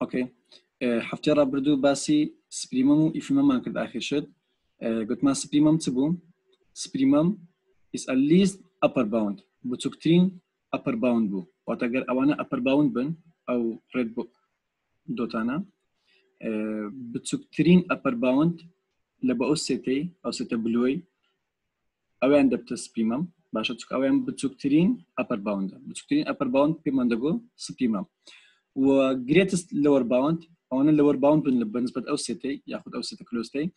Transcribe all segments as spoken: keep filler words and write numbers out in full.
اوكي حفتي راه بردو باسي سبريمم و افيمم كرد اخر شد قلت ما سبريمم تبو سبريمم is at least upper bound بتوكترين upper bound بو واتاگر اوانا upper bound بن او red book دوتانا بتوكترين upper bound لبا او سيتي او سيتا بلوي اوان دبت سبريمم باشا تك اوان بتوكترين upper bound بتوكترين upper bound بماندغو سبريمم و greatest lower bound اونا lower bound بالنسبة او سيتي ياخد او سيتا كلوستي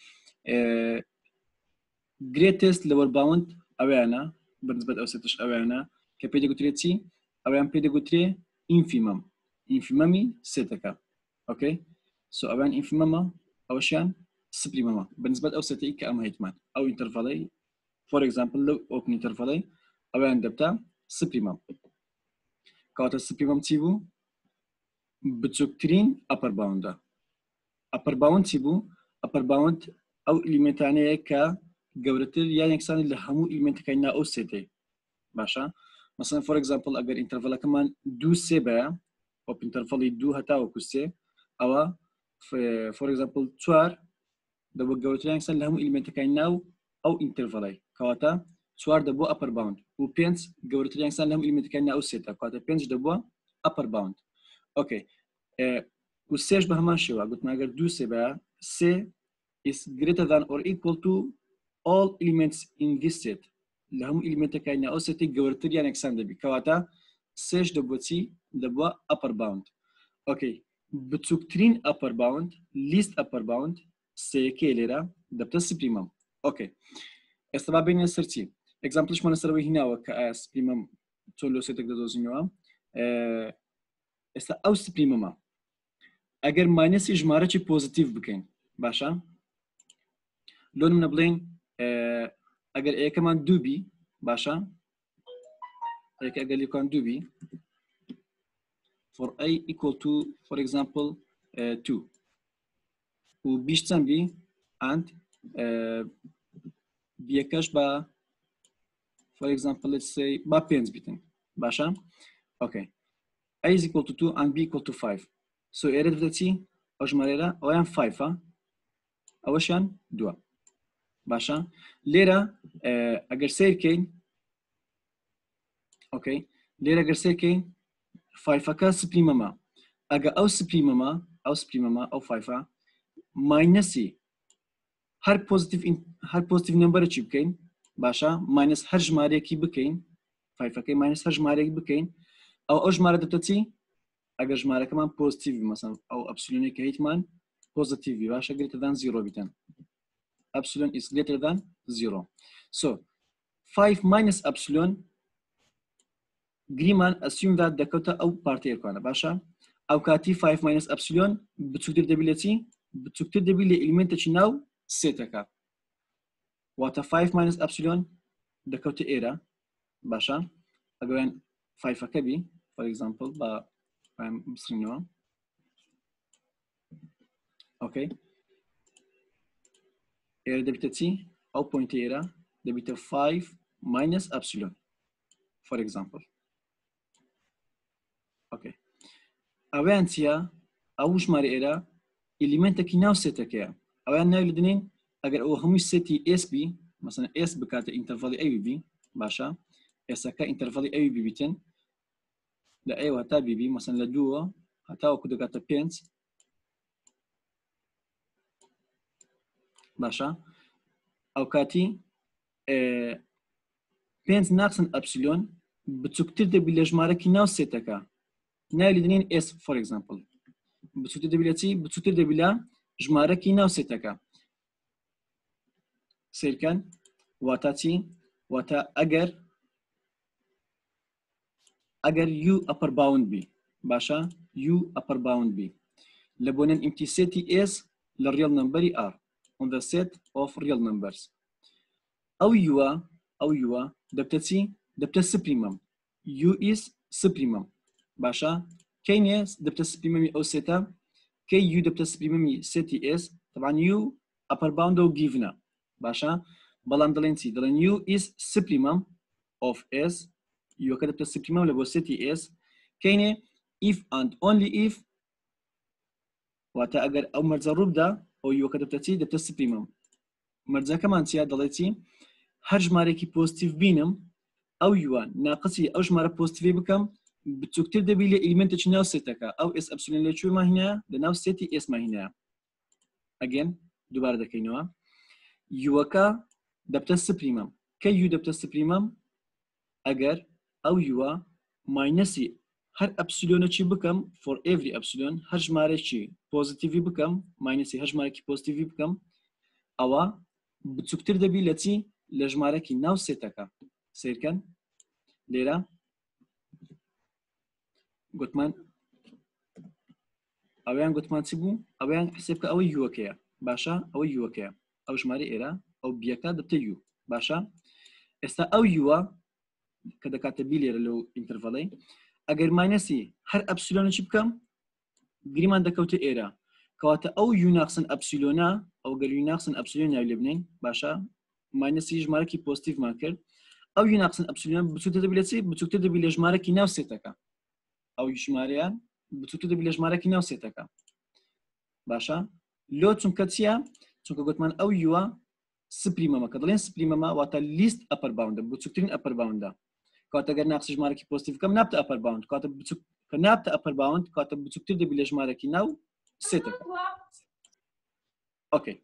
greatest lower bound اوانا بالنسبة او سيتش اوانا كبيدي قلتريتي اوان بيدي قلتري infimum infimumي سيتكا اوكي سو اوان infimum اوشان سبريمم بالنسبة او سيتي كأم هيتمان او انترفالي for example لو open interval اوان دبتا سبريمم كاتا سبريمم تيبو بتوكترين upper bound upper bound تيبو upper bound او elementانية كا جورتر يعني يكسان اللي همو element كاينا او سيتي باشا مثلا for example اگر interval كمان دو سيبا open interval دو هتا وكسي او for example توار دبو جورتر يعني يكسان اللي همو element كاينا او interval كاتا توار دبو upper bound و بينس جورتر يعني يكسان اللي همو element كاينا او سيتا كاتا بينس دبو upper bound اوكي و سيج بهمان شوا قلت ما اگر دو سيبا سي is greater than or equal to all elements in this set اللي هم element كاينة أو set جورتر يعني إكسان دبي كواتا سيج دبوتي دبوا upper bound أوكي بتوكترين upper bound least upper bound سي كيليرا دبتا سبريمم أوكي استبع بين السرتي examples ما نسروي هنا وكا سبريمم تولو سيتك دوزينوا است أو سبريمم اگر ماينس إجمارة شيء positive بكين باشا لون من بلين اگر ايه كمان دوبي باشا ايه اگر يكون دوبي for a equal to for example uh, two و بيش تنبي and uh, بيكش با for example let's say با بينز بيتن باشا okay a is equal to two and b equal to five so ايه ردتي اجماليرا اوان five اوشان دوا باشا ليرة اگر سير كين اوكي ليرة اگر سير كين فايفا سبريمما اگر او سبريمما او سبريمما او فايفا ماينسي هر بوزيتيف هر بوزيتيف نمبر تشي بكين باشا ماينس هر جماري كي بكين فايفا كي ماينس هر جماري بكين او او جماري دتتي اگر جماري كمان بوزيتيف مثلا او ابسولوني كهيتمان بوزيتيف باشا greater than zero بيتن epsilon is greater than zero. So five minus epsilon Grieman assume that Dakota أو party كنا باشا أو كاتي five minus epsilon بتقدر دبلتي بتقدر دبل element تشناو ستة وات five minus epsilon Dakota era باشا أجوان five كبي for example با بسرنوا okay era دبتتي أو point era دبت five minus epsilon for example okay أوانتيا أوش ماري era element كي ناو ستة كيا أوان ناو لدنين أجر أو هم ستي اس بي مثلا اس بكات interval أي بي باشا اس كا interval أي بي بيتن لا أيوة تا بي بي مثلا لدوا هتاو كده كات بينس باشا أو كاتي اه بينس ناقصن أبسلون بتكتر بالجمارة كي ناو ستة كا ناو لدنين اس for example بتكتر دبلتي بتكتر دبلا جمارة كي ناو ستة كا سيركن واتاتي واتا أجر أجر U upper bound بي باشا U upper bound بي لبونن empty set is the real number R on the set of real numbers أو U أو U دبتتي دبت supremum U is supremum باشا كين is دبت supremum أو ستا كي U دبت supremum set is طبعا U upper bound أو given باشا بلان دلنتي دلن U is supremum of S U كدبت supremum لبو set is كين if and only if واتە ئەگەر ئەو مەرجە ڕووبدا ئەو یوەکە دەبتە چی دەبتە سپریمەم مەرجەکەمان چیە دەڵێتی هەر ژمارەێکی پۆزتیڤ بینم ئەو یوە ناقصی ئەو ژمارە پۆزتیڤی بکەم بچووکتر دەبی لە ئیلیمنتێکی ناو سێتەکە ئەو ئێس ئەپسیلۆن لەکوێمان هینایە لە ناو سێتی ئێسمان هینایە ئەگەن دووبارە دەکەینەوە یوەکە دەبتە سپریمەم کە یو دەبتە سپریمەم ئەگەر ئەو یوە ماینەسی هەر ئەپسیلۆنەکی بکەم for every ئەپسیلۆن هەر ژمارەێکی پۆزیتیڤی بکەم ماینەسی هەر ژمارەێکی پۆزیتیڤی بکەم ئەوە بچووکتر دەبی لە چی لە ژمارەێکی ناو سێتەکە سیرکەن لێرە گوتمان ئەویان گوتمان چی بوو ئەویان حسێب بکە ئەوەی یوەکەیە باشە ئەوەی یوەکەیە ئەو ژمارە ئێرە ئەو بیەکە دەبتە یو باشە ئێستا ئەو یوە کە دەکاتە بی لێرە لەو ئینتەرڤەڵەی ئەگەر ماینەسی هەر ئەپسیلۆنێکی بکەم گریمان دەکەوتە ئێرە کەواتە ئەو یو ناقسن ئەپسیلۆنە ئەو گەر یو ناقسن ئەپسیلۆن ناوی لێ بنین باشە ماینەسی ژمارەکی پۆزیتیڤمان کرد ئەو یو ناقسن ئەپسیلۆن بچووکتر دەبی لە چی بچووکتر دەبی لە ژمارەکی ناو سێتەکە ئەو ژمارەیان بچووکتر دەبی لە ژمارەکی ناو سێتەکە باشە لۆ چونکە چییە چونکە گوتمان ئەو یوە سپریمەمە کە دەڵێن سپریمەمە واتە لیست ئەپەر باوندە بچووکترین ئەپەر باوندە کاتە گەر ناقصی ژمارەکی پۆزیتیڤ بکەم نابتە ئەپەر باوند کاتە بچووک کە نابتە ئەپەر باوند کاتە بچووکتر دەبی لە ژمارەکی ناو سێتەکە ئۆکەی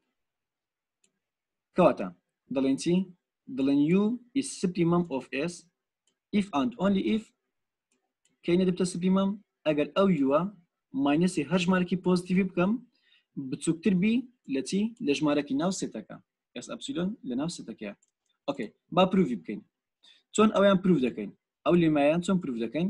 کەواتە دەڵێن چی دەڵێن u is supremum of s if and only if کەینە دەبتە سپریمەم ئەگەر ئەو یوە ماینەسی هەر ژمارەکی پۆزیتیڤی بکەم بچووکتر بی لە چی لە ژمارەکی ناو سێتەکە ئێس ئەپسیلۆن لە ناو سێتەکەیە ئۆکەی با پروڤی بکەین چۆن ئەویان پروڤ دەکەین ئەو لێمایان چۆن پروڤ دەکەین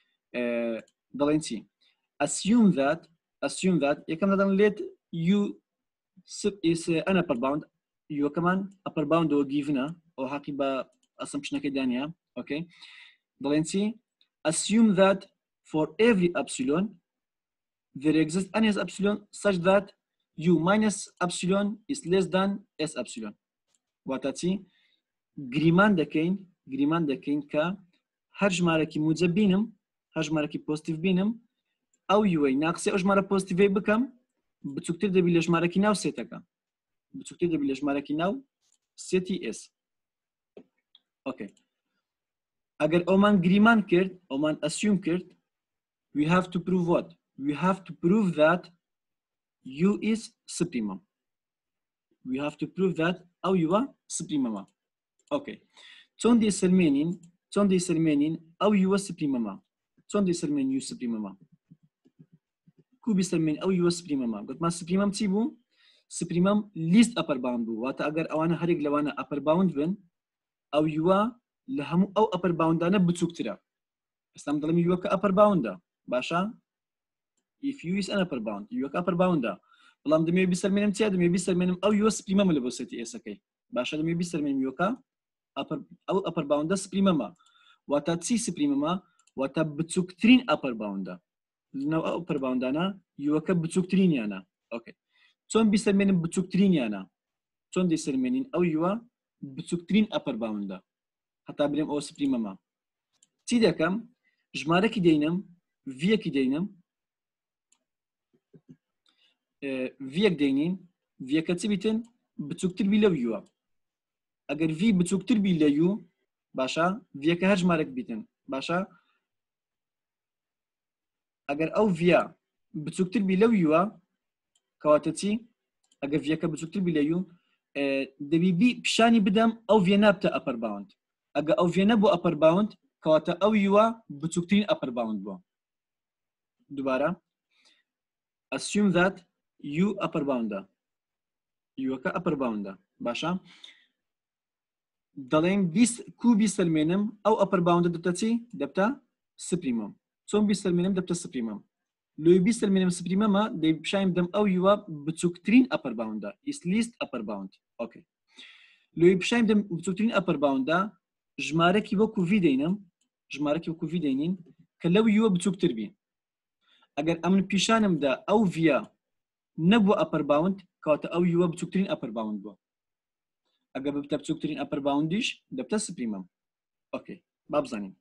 دەڵێن چی assume that assume that یەکەم دەڵێن let u is an upper bound یوەکەمان upper bound ئەوە گیڤنە ئەو حەقی بە assumptionەکەی دانیە ئۆکەی دەڵێن چی assume that for every epsilon there exists an s epsilon such that u minus epsilon is less than s epsilon واتە چی گریمان دەکەین گریمان دەکەین کە هەر ژمارەکی موجب بینم هەر ژمارەکی پۆزیتیڤ بینم ئەو یوەی ناقسی ئەو ژمارە پۆزیتیڤی بکەم بچووکتر دەبی لە ژمارەکی ناو سێتەکە بچووکتر دەبی لە ژمارەکی ناو سێتی s ئۆکەی ئەگەر ئەومان گریمان کرد ئەومان ئەسیوم کرد we have to prove what we have to prove that u is supremum we have to prove that ئەو یوە سپریمەمە ئۆکەی چۆن دەیسەلمێنین چۆن دەیسەلمێنین ئەو یوە سپریمەمە چۆن دەیسەلمێن یو سپریمەمە کو بیسەلمێن ئەو یوە سپریمەمە گوتمان سپریمەم چی بوو سپریمەم لیست ئەپەر باوند بوو واتە ئەگەر ئەوانە هەرێک لەوانە ئەپەر باوند بن ئەو یوە لە هەموو ئەو ئەپەر باوندانە بچووکترە ئێستام دەڵێم یوەکە ئەپەر باوندە باشە if u is an upper bound یوەکە ئەپەر باوندە بەڵام دەمێ بیسەلمێنم چیا دەمێ بیسەلمێنم ئەو یوە سپریمەمە لە بۆ سێتی ئێسەکەی باشە دەمێ بیسەلمێنم یوەکە ئەو ئەپەر باوندە سپریمەمە واتە چی سپریمەمە واتە بچووکترین ئەپەر باوندە لەناو ئەو ئەپەر باوندانە یوەکە بچووکترینیانە ئۆکەی چۆن بیسەلمێنم بچووکترینیانە چۆن دەیسەلمێنین ئەو یوە بچووکترین ئەپەر باوندە هەتا برێم ئەو سپریمەمە چی دەکەم ژمارەکی دەینم ڤیەکی دەینم ڤیەک دەینین ڤیەکە چی بیتن بچووکتر بی لەو یوە ئەگەر ڤی بچووکتر بی لە یو باشە ڤیەکە هەر ژمارەک بیتن باشە ئەگەر ئەو ڤیا بچووکتر بی لەو یوە کەواتە چی ئەگەر ڤیەکە بچووکتر بی لە یو دەبی بی پیشانی بدەم ئەو ڤیە نابتە ئەپەر باوند ئەگە ئەو ڤیە نەبوو ئەپەر باوند کەواتە ئەو یوە بچووکترین ئەپەر باوند بووە دووبارە assume that u upper bound یوەکە ئەپەر باوندە باشە دەڵێن کو بیسەلمێنم ئەو ئەپەر باوندە دەبتە چی دەبتە سپریمەم چۆن بیسەلمێنم دەبتە سپریمەم لۆی بیسەلمێنم سپریمەمە دەی پیشانی بدەم ئەو یوە بچووکترین ئەپەر باوندە is least upper bound ئۆکەی لۆی پیشانی بدەم بچووکترین ئەپەر باوندە ژمارەکی وەکو ڤی دەینم ژمارەکی وەکو ڤی دەینین کە لەو یوە بچووکتر بین ئەگەر ئەمن پیشانمدا ئەو ڤیا نەبووە ئەپەر باوند کاتە ئەو یوە بچووکترین ئەپەر باوند بووە ئەگەر ببتە بچووکترین ئەپەر باوندیش دەبتە سپریمەم ئۆکەی با بزانین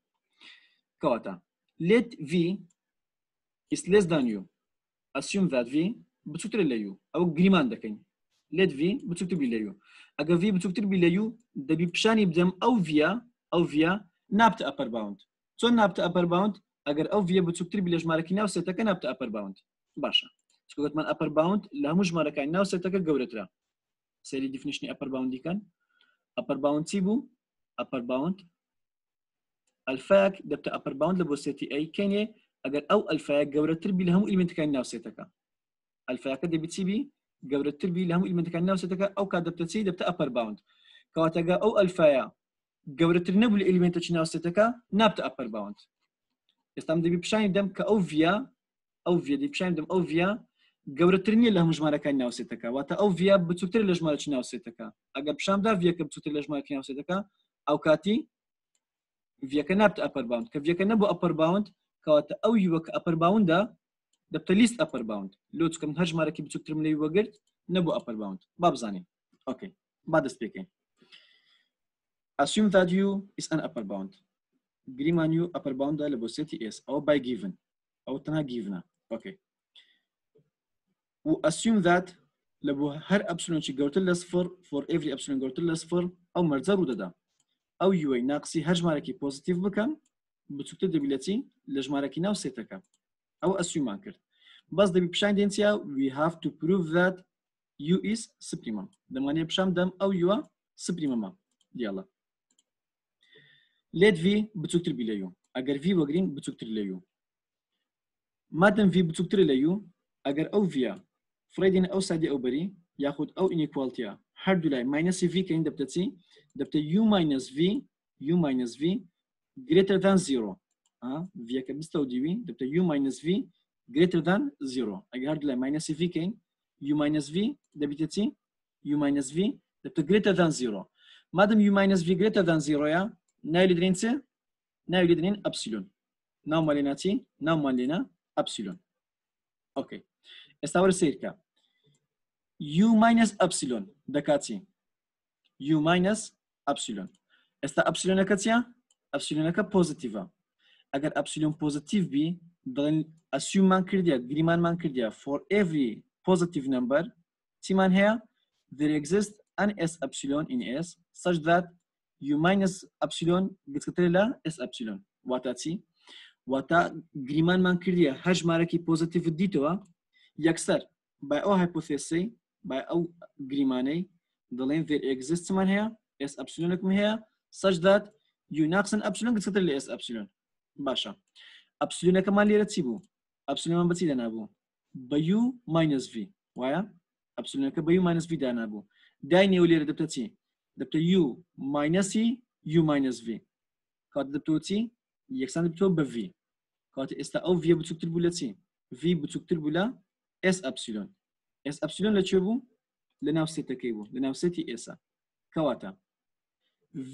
کەواتە let v is less than u assume that v بچووتر لە یو ئەو گریمان دەکەین لێت V بچووتر بی لە یو ئەگە V بچووتر بی لە یو دەبی پیشانی بدەم ئەو ڤە ئەو ڤە نابتە ئەپەر باوند چۆن نابتە ئەپەر باوند ئەگەر ئەو ڤە بچووتر بی لە ژمارەکی ناو سێتەکە نابتە ئەپەر باوند باشە چکۆتمان ئەپەر باوند لە هەموو ژمارەکانی ناو سێتەکە گەورەترە سەیری دیفینیشنی ئەپەر باوندیکەن ئەپەر باوند چی بوو ئەپەر باوند ئەلفاک دەبتە ئەپەر باوند لە بۆ سێتی ئەی کەنێ ئەگەر ئەو ئەلفایە گەورەتر بی لە هەموو ئیلمنتەکانی ناو سێتەکە ئەلفایەکە دەبی چی بی گەورەتر بی لە هەموو ئیلمنتەکانی ناو سێتەکە ئەو کات دەبتە چی دەبتە ئەپەر باوند کەواتەگە ئەو ئەلفایە گەورەتر نەبوو لە ئیلمنتەکی ناو سێتەکە نابتە ئەپەر باوند ئێستام دەبی پیشانی دەم کە ئەو ڤە ئەو ڤە دەبی پیشانی دەم ئەو ڤە گەورەتر نییە لە هەموو ژمارەکانی ناو سێتەکە واتە ئەو ڤە بچووتر لە ژمارەی ناو سێتەکە ئەگەر پیشاندا ڤەکە بچووتر لە ژمارەی ناو سێتەکە ئەو کاتی ڤەکە نابتە ئەپەر باوند کە ڤەکە نەبوو ئەپەر باوند کەواتە ئەو یووە کە ئەپەر باوندە دەبتە لیست ئەپەر باوند لۆ چکەم هەر ژمارەکی بچووکترم لەی وەگرت نەبوو ئەپەر باوند با بزانین ئۆکەی با دەست پێکەین assume that u is an upper bound گریمان u upper bound لە بۆ سێتی s ئەوە by given ئەو تەنها given ئۆکەی و assume that لە بۆ هەر ئەپسیلۆنی گەورتر لە صفر for every ئەپسیلۆن گەورتر لە صفر ئەو مەرجە ڕوو دەدا ئەو یوەی ناقسی هەر ژمارەکی پۆزیتیڤ بکەم بچووکتر دەبی لە چی لە ژمارەکی ناو سێتەکە ئەو ئەسیومان کرد بەس دەبی پیشان دێن چیا we have to prove that u is supremum دەمانێت پیشان دەم ئەو یوە سپریمەمە دیاڵە لێت v بچووکتر بی لە یو ئەگەر v وەگرین بچووکتر لە یو مادەم v بچووکتر لە یو ئەگەر ئەو ڤە فڕێدین ئەو سادی ئەو بەری یاخود ئەو ئینیکواڵتیە هەردوو لای ماینەسی v کەین دەبتە چی دەبتە u minus v u minus v greater than zero ڤەکە بستە و دیوی دەبتە u minus v greater than zero ئەگەر هەردوو لای ماینەسی v کەین u minus v دەبیتە چی u minus v دەبتە greater than zero مادەم u minus v greater than zero یا ناوی لێدرێن چ ناوی لێدرێن ئەپسیلۆن ناومان لێنا چی ناومان لێنا ئەپسیلۆن ئۆکەی ئێستا وەرە سیرکە u minus ئەپسیلۆن دەکات چی u minus ئەپسیلۆن ئێستا ئەپسیلۆنەکە چیە ئەپسیلۆنەکە پۆزیتیڤە ئەگەر ئەپسیلۆن پۆزیتیڤ بی دەڵێن ئەسیوممان کردیە گریمانمان کردیە for every positive number چیمان هەیە there exists an s epsilon in s such that u minus epsilon گچکەتر لە s epsilon واتە چی واتە گریمانمان کردیە هەر ژمارەکی پۆزیتیڤ دیتەوە یەکسەر by ئەو هایپۆتێسەی by ئەو گریمانەی دەڵێن there exists چمان هەیە s epsilonێکم هەیە such that u ناقصن epsilon گچکەتر لە s epsilon باشە ئەپسیلۆنەکەمان لێرە چی بوو ئەپسیلۆنمان بەچی دانابوو بە u minus v وایە ئەپسیلۆنەکە بە u minus v دانابوو داینێەوە لێرە دەبتە چی دەبتە u minus u minus v کاتە دەبتەوە چی یەکسان دەبتەوە بە v کاتە ئێستا ئەو v بچووکتر بوو لە چی v بچووکتر بوو لە s ئەپسیلۆن s ئەپسیلۆن لەکوێ بوو لە ناو سێتەکەی بوو لە ناو سێتی ئێسا کەواتە v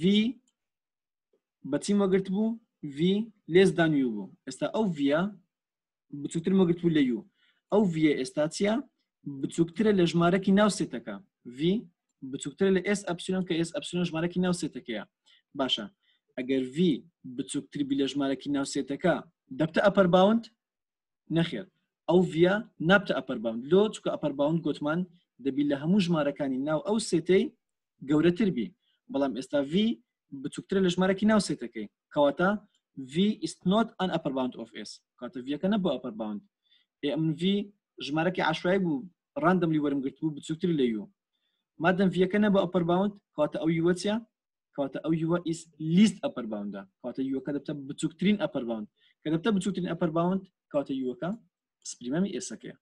بەچی وەگرت بوو v less than u بوو ئێستا ئەو ڤە بچووکتر وەگرت بوو لە u ئەو ڤە ئێستا چیە بچووکترە لە ژمارەکی ناو سێتەکە v بچووکترە لە s ئەپسیلۆن کە s ئەپسیلۆن ژمارەکی ناو سێتەکەیە باشە ئەگەر v بچووکتر بی لە ژمارەکی ناو سێتەکە دەبتە ئەپەر باوند نەخێر ئەو ڤە نابتە ئەپەر باوند لۆ چکە ئەپەر باوند گوتمان دەبی لە هەموو ژمارەکانی ناو ئەو سێتەی گەورەتر بی بەڵام ئێستا v بچووکترە لە ژمارەکی ناو سێتەکەی کەواتە v is not an upper bound of s کاتە ڤەکە نەبوو upper bound ئەم v ژمارەکی عەشوایی بوو randomly وەرم گرت بوو بچووکتر لە u مادەم ڤەکە نەبوو upper bound کاتە ئەو یوە چیە کاتە ئەو یوە is least upper bound کاتە یوەکە دەبتە بچووکترین upper bound کە دەبتە بچووکترین upper bound کاتە یوەکە سپریمەمی ئێسەکەیە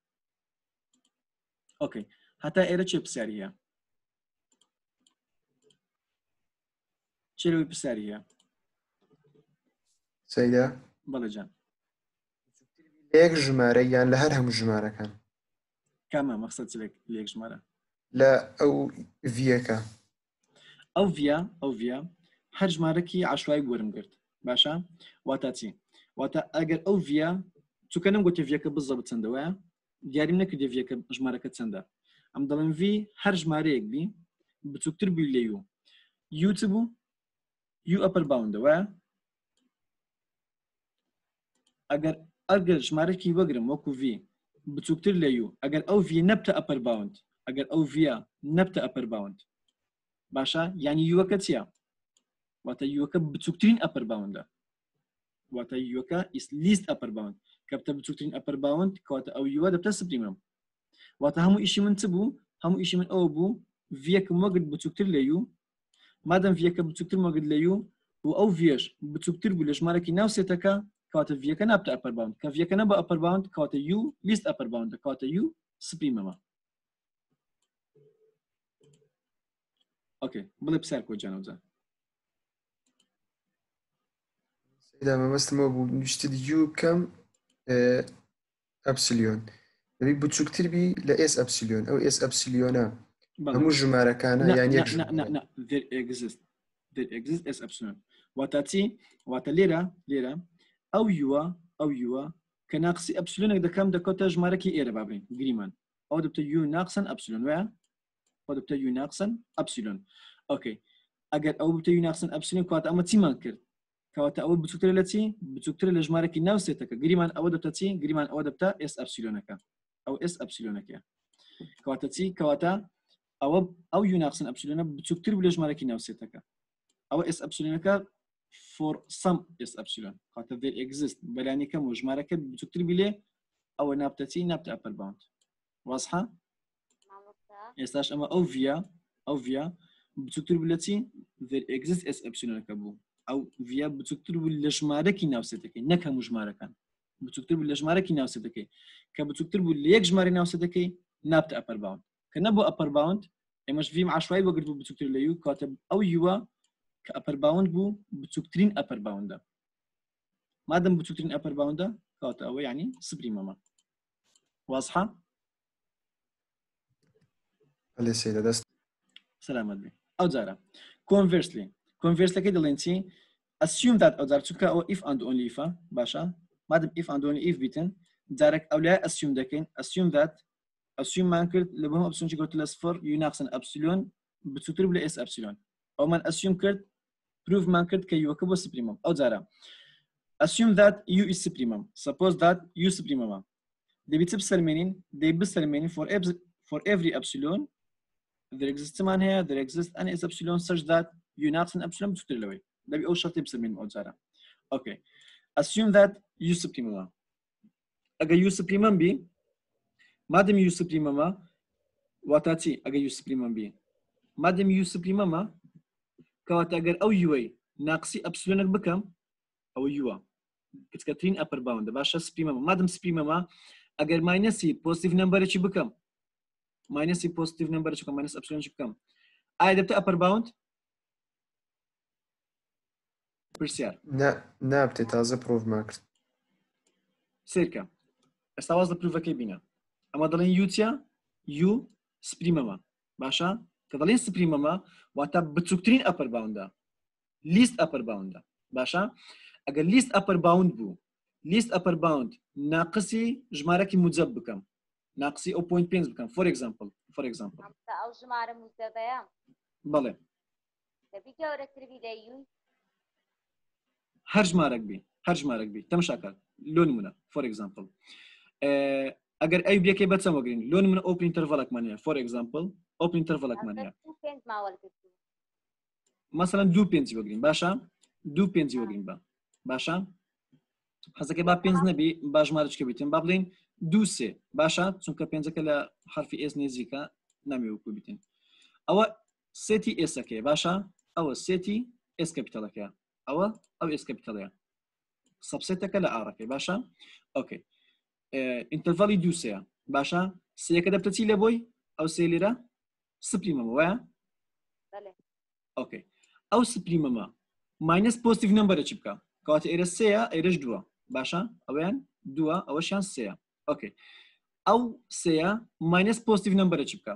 ئۆکەی هەتا ئێرە چێ پرسیاری هەیە چێ لەوەی پرسیاری هەیە سەیدا بەڵێ جان لە یەک ژمارە یان لە هەر هەموو ژمارەکان کامە مەقسەد چ لە یەک ژمارە لە ئەو ڤەکە ئەو ڤە ئەو ڤە هەر ژمارەکی عەشوایی وەرم گرت باشە واتە چی واتە ئەگەر ئەو ڤە چونکە نەمگوتە ڤەکە بزە بچەندەوەیە دیاریم نەکردێ ڤەکە ژمارەکە چەندە ئەم دەڵێن v هەر ژمارەیەک بی بچووکتر بووی لە u u چ بوو u upper bound وایە ئەگەر ئەگەر ژمارەکی وەگرم وەکو v بچووکتر لە یو ئەگەر ئەو ڤ نەبتە ئەپەر باوند ئەگەر ئەو ڤ نەبتە ئەپەر باوند باشە یعنی یوەکە چییە واتە یوەکە بچووکترین ئەپەر باوندە واتە یوەکە ئیس لیست ئەپەر باوند کە بتە بچووکترین ئەپەر باوند کەواتە ئەو یوە دەبتە سپریمەم واتە هەموو ئیشی من چ بوو هەموو ئیشی من ئەوە بوو ڤیەکم وەگرت بچووکتر لە یو مادەم ڤیەکە بچووکتر وەگرت لە یو و ئەو ڤێش بچووکتر بوو لە ژمارەکی ناو سێتەکە کەواتە ڤیەکە نابتە ئەپەر باوند کە ڤیەکە نەبە ئەپەر باوند کەواتە یو لیست ئەپەر باوندە کەواتە یو سپریمەمە اوكي بڵێ پسار کۆجانەوەجان سیدا مەبەستمەوە بوو نوشتت یو کەم ئەپسیلیۆن دەبی بچووکتر بی لە ئێس ئەپسیلیۆن ئەو ئێس ئەپسیلیۆنە هەموو ژمارەکانە یان یەک there exists there exists s epsilon واتە چی واتە لێرە لێرە ئەو یوە ئەو یوە کە ناقسی ئەپسیلۆنێک دەکەم دەکەوتە ژمارەکی ئێرە بابڕین گریمان ئەو دەبتە یو ناقسن ئەپسیلۆن وایە ئەو دەبتە یو ناقسن ئەپسیلۆن اوكي ئەگەر ئەو بتە یو ناقسن ئەپسیلۆن کەواتە ئەمە چیمان کرد کەواتە ئەوە بچووکتر لە چی بچووکتر لە ژمارەکی ناو سێتەکە گریمان ئەوە دەبتە چی گریمان ئەوە دەبتە ئێس ئەپسیلۆنەکە ئەو ئێس ئەپسیلۆنەکە کەواتە چی کەواتە ئەوە ئەو یو ناقسن ئەپسیلۆنە بچووکتر بوو لە ژمارەکی ناو سێتەکە ئەوە ئێس ئەپسیلۆنەکە for some s epsilon کەواتە there exist بەلانی کەم و ژمارەکە بچووکتر بی لێ ئەوە نابتە چی نابتە ئەپەر باوند وازحە ئێستاش ئەمە ئەو ڤە ئەو ڤە بچووکتر بوو لە چی there exist s epsilonەکە بوو ئەو ڤە بچووکتر بوو لە ژمارەکی ناو سێتەکەی نەک هەموو ژمارەکان بچووکتر بوو لە ژمارەکی ناو سێتەکەی کە بچووکتر بوو لە یەک ژمارە ناو سێتەکەی نابتە ئەپەر باوند کە نەبوو ئەپەر باوند ئێمەش ڤیم عەشوایی وەگرت بوو بچووکتر لە یو کەواتە ئەو یوە کە ئەپەر باوند بوو بچووکترین ئەپەر باوندە مادەم بچووکترین ئەپەر باوندە کەواتە ئەوە یعنی سپریمەمە وازحە لێ سێدە دەست سەلامەت بێ ئەو جارە conversely converselyەکەی دەڵێن چی assume that ئەو جار چونکە ئەوە if and only if باشە مادەم if and only if بیتن جارێک ئەو لای assume دەکەین assume that assume مان کرد لە بەم ئەپسیلۆنی کەوتە لە سفر یو ناقسن ئەپسیلۆن بچووکتر بوو لە ئێس ئەپسیلۆن ئەومان assume کرد proof مان کرد کە یوەکە بۆ سپریمەم ئەو جارە assume that u is supremum suppose that u supremum دەبی چ بسەلمێنین دەی بسەلمێنین for every for every epsilon there exists مان هەیە there exists an s epsilon such that u ناقسن epsilon بچووکتر لەوەی دەبی ئەو شەرتی بسەلمێنین ئەو جارە okay assume that u supremum ئەگەر u supremum بی مادەم u supremum واتە چی ئەگەر u supremum بی مادەم u supremum کەواتە ئەگەر ئەو یوەی ناقسی ئەپسیلۆنێک بکەم ئەوە یوە کچکەترین ئەپەر باوندە باشە سپریمەمە مادەم سپریمەمە ئەگەر ماینەسی پۆزیتیڤ نەمبەرێکی بکەم ماینەسی پۆزیتیڤ نەمبەرێکی بکەم ماینەس ئەپسیلۆنێکی بکەم ئایا دەبتە ئەپەر باوند پرسیار نابتێت تازە پرۆڤ ماکرد سیرکە ئێستا واز لە پروڤەکەی بینە ئەمە دەڵێن یو چیە یو سپریمەمە باشە کە دەڵێن سپریمەمە واتە بچووکترین ئەپەر باوندە لیست ئەپەر باوندە باشە ئەگەر لیست ئەپەر باوند بوو لیست ئەپەر باوند ناقسی ژمارەکی موجب بکەم ناقسی ئەو پوینت پێنج بکەم فۆر ئێگزامپڵ فۆر ئێگزامپڵ ئەو ژمارە موجبەیە بەڵێ دەبی گەورەتر بی لە یو هەر ژمارەک بی هەر ژمارەک بی تەماشاکات لۆ نمونە فۆر ئێگزامپڵ ئەگەر ئەی بێکەی بەچەم وەگرین لۆ نمونە ئۆپن ئینتەرڤەڵێکمان هەیە فۆر ئێگزامپڵ ئۆپن ئینتەرڤەڵێکمان هەیە مەسەڵەن دوو پێنجی وەگرین باشە دوو پێنجی وەگرین بە باشە حەزەکەی با پێنج نەبی با ژمارەچکە بیتن با بڵین دوو سێ باشە چونکە پێنجەکە لە حرفی ئێس نێزیکە نامی وەکو بیتن ئەوە سێتی ئێسەکەی باشە ئەوە سێتی ئێس کەپیتەڵەکەیە ئەوە ئەو ئێس کەپیتەڵەیە سەبسێتەکە لە ئارەکەی باشە ئۆکەی ئینتەرڤەڵی دوو سێیە باشە سێیەکە دەبتە چی لە بۆی ئەو سێ لێرە سپریمەمە وایە ئۆکەی ئەو سپریمەمە ماینەس پۆزیتیڤ نەمبەرێکی بکە کەواتە ئێرە سێیە ئێرەش دووە باشە ئەویان دووە ئەوەشیان سێیە ئۆکەی ئەو سێیە ماینەس پۆزیتیڤ نەمبەرێکی بکە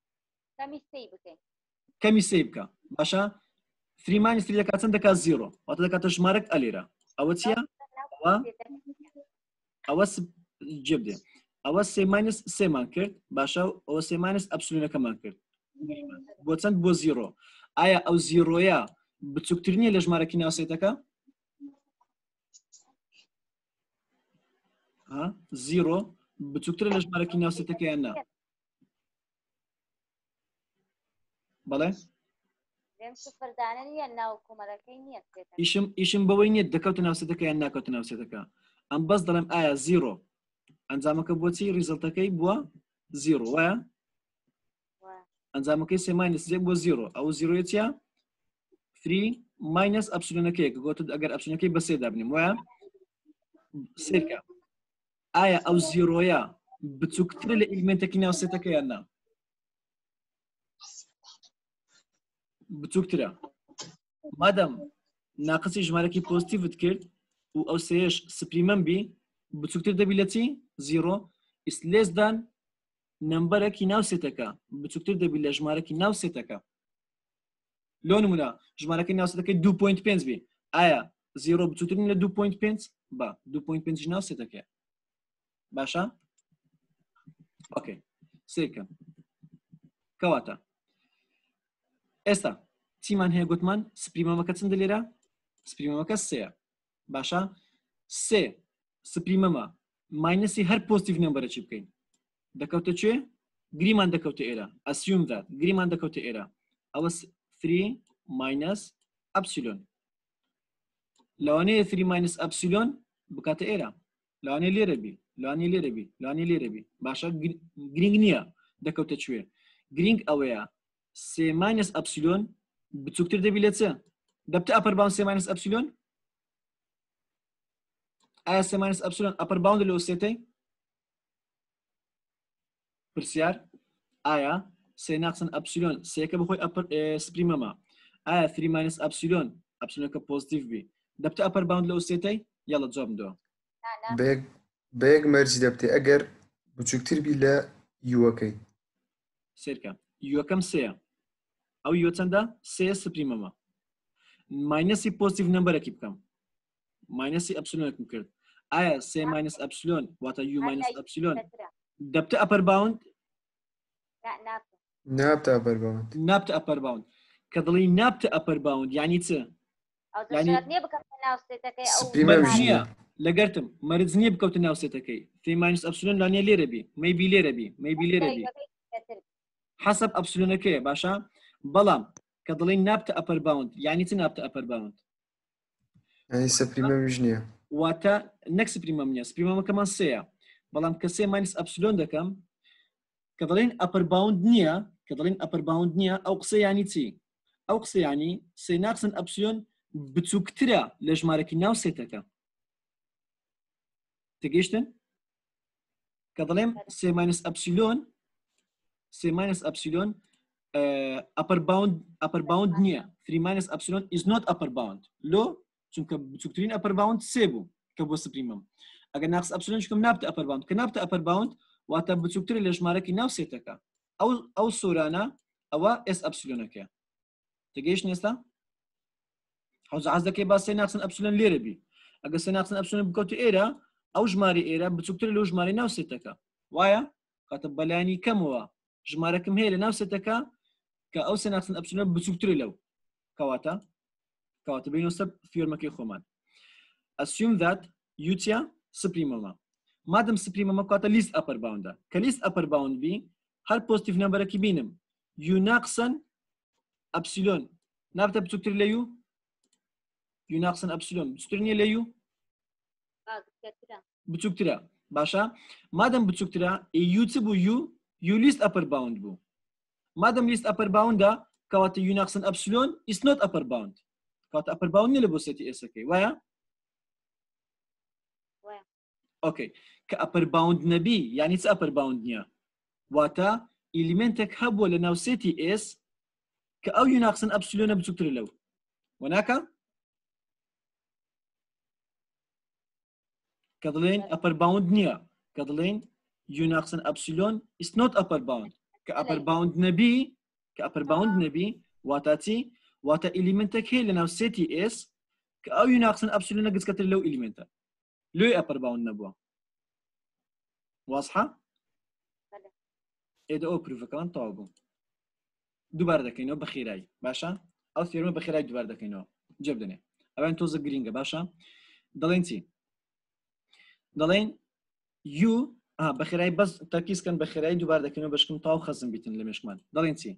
کەمی سێ بکە باشە تری ماینەس تری دەکات چەند دەکات زیرۆ واتە دەکاتە ژمارەک ئەلێرە ئەوە چییە ئەوە ئەوە جێب دێ ئەوە سێ ماینەس سێمان کرد باشە ئەوە سێ ماینەس ئەپسیلۆنەکەمان کرد بۆ چەند بۆ زیرۆ ئایا ئەو زیرۆیە بچووکترینیە لە ژمارەکی ناوسێتەکە زیرۆ بچووکترە لە ژمارەکی ناوسێتەکە یان نا بەڵێ لێم سفردانە نیە ناو کۆمەڵەکەی نییە ئیشم ئیشم بەوەی نییە دەکەوتە ناوسێتەکە یان ناکەوتە ناوسێتەکە ئەم بەس دەڵێم ئایا زیرۆ ئەنجامەکە بۆچی ریزڵتەکەی بووە زیرۆ وایە ئەنجامەکەی سێ ماینەس یەک بۆ زیرۆ ئەو زیرۆیە چییە تری ماینەس ئەپسیلۆنەکەیە کە گوتت ئەگەر ئەپسیلۆنەکەی بە سێ دابنێم وایە سێرکە ئایا ئەو زیرۆیە بچووکترە لە ئیلمنتێکی ناوسێتەکە یان نا بچووکترە مادەم ناقصی ژمارەکی پۆزیتیڤت کرد و ئەو سێش سپریمەم بی بچووکتر دەبی لە چی زیرۆ is less than نمبەرێکی ناوسێتەکە بچووکتر دەبی لە ژمارەکی ناوسێتەکە لۆ نمونە ژمارەکەی ناوسێتەکەی دوو پۆینت پێنج بی ئایا زیرۆ بچووترین لە دوو پۆینت پێنج بە دوو پۆینت پێنج ناوسێتەکە باشە ئۆکەی سێکەم کەواتە ئێستا چیمان هەیە گوتمان سپریمەمەکە چندە لێرە سپریمەمەکە سێە باشە سێ سپریمەمە ماینەسی هەر پۆزیتیڤ نمبەرە چی بکەین دەکەوتە کوێ گریمان دەکەوتە ئێرە ئەسیوم دات گریمان دەکەوتە ئێرە ئەوە تری ماینەس ئەپسیلۆن لەوانەیە تری ماینەس ئەپسیلۆن بکاتە ئێرە لەوانەیە لێرە بی لەوانەیە لێرە بی لەوانەیە لێرە بی باشە گرنگ نییە دەکەوتە کوێ گرنگ ئەوەیە سێ ماینەس ئەپسیلۆن بچووکتر دەبی لە چ دەبتە ئەپەر باوند سێ ماینەس ئەپسیلۆن ئایا سێ ماینەس ئەپسیلۆن ئەپەر باوند لەو سێتەی پرسیار ئایا سێ ناقسن ئەپسیلۆن سێکە بخۆی ئەپەر سپریمەمە ئایا تری ماینەس ئەپسیلۆن ئەپسیلۆنەکە پۆزیتیڤ بی دەبتە ئەپەر باوند لەو سێتەی یاڵە جواب بدەوە بەیەک مەرجی دەبتێ ئەگەر بچووکتر بی لە یوەکەی سێرکە یوەکەم سێە ئەو یۆ چەندە سێ سپریمەمە ماینەسی پۆزیتیڤ نمبەرێکی بکەم ماینەسی ئەپسیلۆنێکم کرد ئایا سێ ماینەس ئەپسیلۆن واتە یو ماینەس ئەپسیلۆن دەبتە ئەپەر باوند نابتە ئەپەر باوند نابتە ئەپەر باوند کە دڵی نابتە ئەپەر باوند یعنی چ نییە لەگەرتم مەرج نییە بکەوتە ناوسێتەکەی فی ماینەس ئەپسیلۆن لانێ لێرە بی مەیبی لێرە بی مەیبی لێرە بی حەسەب ئەپسیلۆنەکەیە باشە بەڵام کە دڵی نابتە ئەپەر باوند یعنی چ نابتە ئەپەر باوند سپریمەمیش نییە واتە نەک سپریمەم نییە سپریمەمەکەمان سێیە بەڵام کە سێ ماینەس ئەپسیلۆن دەکەم کە دەڵێن ئەپەر باوند نییە کە دەڵێن ئەپەر باوند نییە ئەو قسە ینی چی ئەو قسە ینی سێ ناقسن ئەپسیلۆن بچووکترە لە ژمارەکی ناوسێتەکە تێگەیشتن کە دەڵێم سێ ماینەس ئەپسیلۆن سێ ماینەس ئەپسیلۆن ئەپەر باوند ئەپەر باوند نییە تری ماینەس ئەپسیلۆن is not ئەپەر باوند لۆ چونکە بچووکترین ئەپەر باوند سێ بوو کە بۆ سپریمەم ئەگەر ناقص ئەپسیلۆن شکم نابتە ئەپەر باوند کە نابتە ئەپەر باوند واتە بچووکترە لە ژمارەکی ناوسێتەکە ئەو ئەو سۆرانە ئەوە ئێس ئەپسیلۆنەکە تێگەیشتن ئێستا حەوز حەز دەکەی با سێ ناقسن ئەپسیلۆن لێرە بی ئەگەر سێ ناقسن ئەپسیلۆن بکەوتە ئێرە ئەو ژمارە ئێرە بچووکترە لەو ژمارەی ناوسێتەکە وایە کاتە بەلایانی کەمەوە ژمارەکەم هەیە لە ناوسێتەکە کە ئەو سێ ناقسن ئەپسیلۆن بچووکترە لەو کەواتە کەواتە بینۆستە فیۆرمەکەی خۆمان assume that یوتیا سپریمەمە مادەم سپریمەمە کاتە لیست ئەپەر باوندە کە لیست ئەپەر باوند بی هەر پۆزیتیڤ نمبەرێکی بینم یو ناقسن ئەپسیلۆن نابتە بچووکتر لە یو یو ناقسن ئەپسیلۆن بچووکتر نییە لە یو بچووکترە باشە مادەم بچووکترە یو چ بوو یو یو لیست ئەپەر باوند بوو مادەم لیست ئەپەر باوندە کەواتە یو ناقسن ئەپسیلۆن is not ئەپەر باوند کاتە ئەپەر باوند نییە لە بۆ سێتی ئێسەکەی وایە ئۆکەی کە ئەپەر باوند نەبی یعنی چ ئەپەر باوند نییە واتە ئیلیمنتێک هەبووە لە ناوسێتی ئێس کە ئەو یو ناقسن ئەپسیلۆنە بچووکتر لەو وەناکە کە دڵێن ئەپەر باوند نییە کە دڵێن یو ناقسن ئەپسیلۆن is not ئەپەر باوند کە ئەپەر باوند نەبی کە ئەپەر باوند نەبی واتە چی واتە ئیلیمنتێک هەیە لە ناوسێتی ئێس کە ئەو یو ناقسن ئەپسیلۆنە گچکەتر لەو ئیلیمنتە لۆی ئەپەر باوند نەبووە واسحە ئێدە ئەو پروفەکەمان تەواو بوو دووبارە دەکەینەوە بە خێرایی باشە ئەو فێرمە بە خێرایی دووبارە دەکەینەوە جێ بدەنێ ئەوان تۆزە گرینگە باشە دەڵێن چی دەڵێن یو اه بخيراي بس تركيز كان بخيراي دوباره دكنو باش كم طاو خزم بيتن لمشكمان دالين سي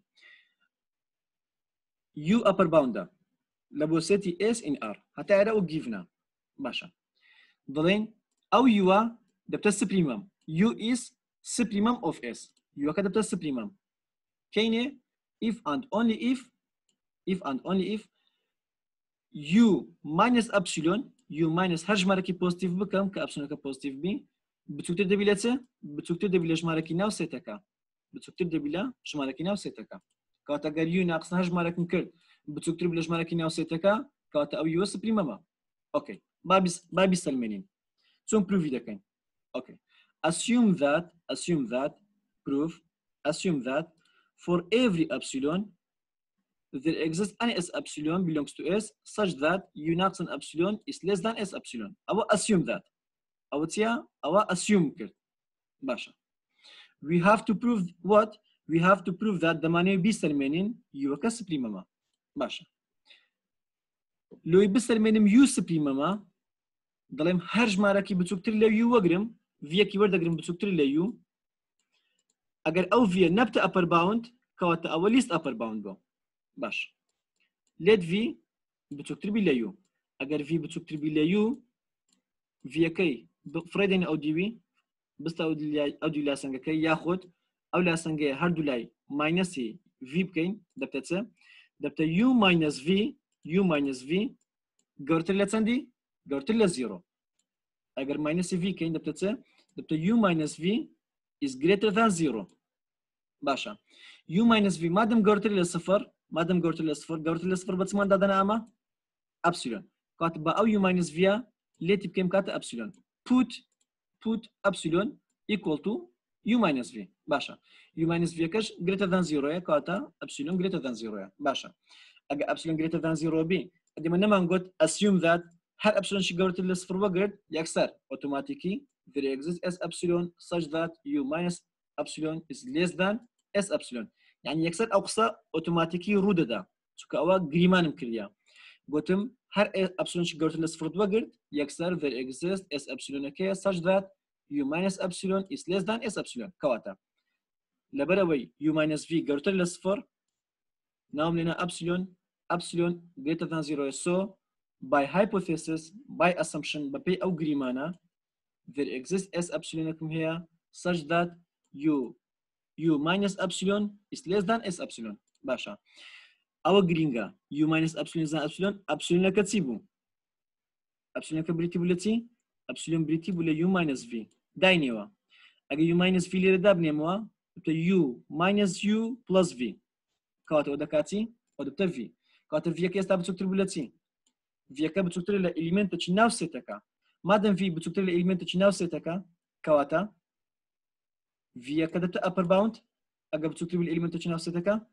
u upper bound لبوسيتي s in r حتى era و givna باشا دالين او u دبت سبريمم u is supremum of s u كدبت سبريمم كاينه if and only if if and only if u minus epsilon u minus هر جماركي بوزيتيف بكم كابسلون كبوزيتيف بي بتوتر دبيلته بتوتر دبيله جماركي ناو سيتكا بتوتر دبيله جماركي ناو سيتكا كاتا غير يو ناقص هر جماركي كرد بتوتر دبيله جماركي ناو سيتكا كاتا او يو سبريمما اوكي بابيس بابيس سلمنين سون بروفي دكاين اوكي assume that assume that proof assume that for every epsilon there exists any s epsilon belongs to s such that u ناقص epsilon is less than s epsilon او assume that او تيا او assume كرت باشا we have to prove what we have to prove that the money بيسلمنين u كسبريمما باشا لو يبسلمنين u سبريمما ضلهم هر جماركي بتوكتر ل u وقرم via كي ورد قرم بتوكتر ل u اگر او via نبت upper bound كواتا او least upper bound بو باش let v بتوكتر بي ل u اگر v بتوكتر بي ل u via كي فريدين او دي وي بس او دي او دي لاسنگا كي ياخد او لاسنگا هر دولاي minus v بكين دبتت دبت u minus v u minus v قرتر لتسندي قرتر لزيرو اگر minus v كين دبتت دبت u minus v is greater than zero باشا u minus v مادام قرتر لصفر مادام قرتر لصفر قرتر لصفر بتسمان دادنا اما ابسلون كاتب او u minus v ليتي بكم كات ابسلون put put epsilon equal to u minus v باشا u minus v كاش greater than zero يا كاتا epsilon greater than zero يا باشا اجا epsilon greater than zero b قد ما نما نقول assume that هر epsilon شي قرت لصفر وقرد يكسر automatically there exists s epsilon such that u minus epsilon is less than s epsilon يعني يكسر اقصى automatically روددا شو كوا جريمان مكريا قلتم هر epsilon شي قرت لصفر وقرد يكسر there exists s epsilon k such that u minus epsilon is less than s epsilon كواتا لبروي u minus v قرت لصفر نعم لنا epsilon epsilon greater than zero so by hypothesis by assumption ببي او جريمانا there exists s epsilon كم هي such that u u minus epsilon is less than s epsilon باشا او جرينجا u minus epsilon is than epsilon epsilon كتسيبو epsilon كبريتي بولتي epsilon بريتي بولا u minus v داينيوا اجي u minus v ليرة دابني موا بتا u minus u plus v كواتا ودكاتي ودبتا v كواتا v كيستا بتوكتر بولتي v كا بتوكتر ل element تشي ناو سيتكا مادام v بتوكتر ل element تشي ناو سيتكا كواتا v كا دبتا upper bound اجا بتوكتر بال element تشي ناو سيتكا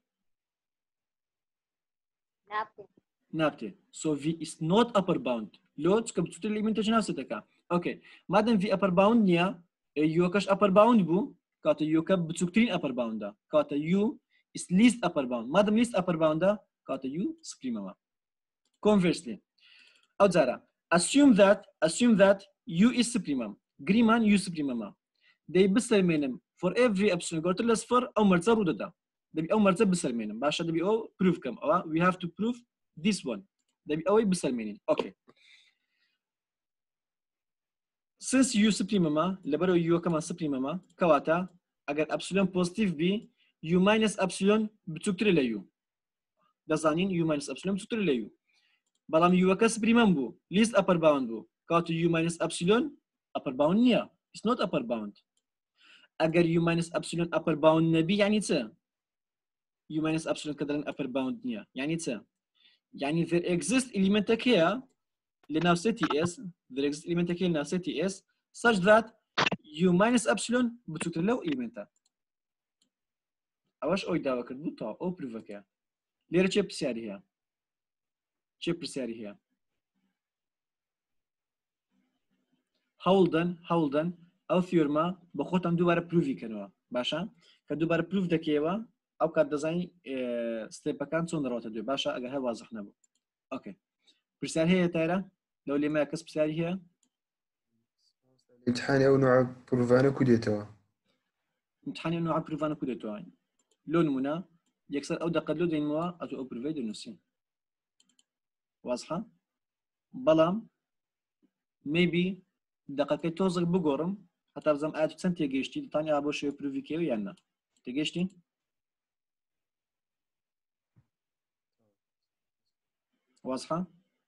نابتي نابتي so v is not upper bound لو تسكب بتوكتر ل element تشي ناو سيتكا اوكي مادام v upper bound نيا u كاش upper bound بو كواتا u كا بتوكترين upper bound كواتا u is least upper bound مادام least upper bound كواتا u supremum conversely او زارا assume that assume that u is supremum جريمان u supremum دي بسلمينم for every epsilon قلت له صفر او مرتبه روددا دبي او مرتبه بسلمينم باشا دبي او proof كم او we have to prove this one دبي او بسلمينين اوكي since u supremum لبرو u كمان supremum كواتا اگر epsilon positive بي u minus epsilon بتوكتر ل u دزانين u minus epsilon بتوكتر ل u بلام u كاس بريمم بو least upper bound بو كاتو u minus epsilon upper bound نيا it's not upper bound اگر u minus epsilon upper bound نبي يعني ت u minus epsilon كدرن upper bound نيا يعني ت يعني there exists element كيا لنفسيتي s there exists element كيا لنفسيتي s such that u minus epsilon بتوتر له element اواش اوي داوا كردو تا او بروفكا ليرة چه بسياري هي چه بسياري هي هولدن هولدن او ثيورما بخوتم دوباره پروفی کنوا باشا که دوباره پروف دکیوا او که دزاین ستيب كان چون دروت دو باشا اگر هي واضح نبو اوكي بسياري هي تايرا لو اللي ما كسب بسياري هي امتحان أو نوع بروفانا كوديتوا امتحان انه عبر فانا كودتو هاي لون منا يكسر او دقه لو دين موا اتو او بريفيد نسين واضحه بلام ميبي دقه توزق بقورم حتى بزم اتو سنتي جيشتي تاني ابو شو بريفيكيو يانا تجيشتي واضحه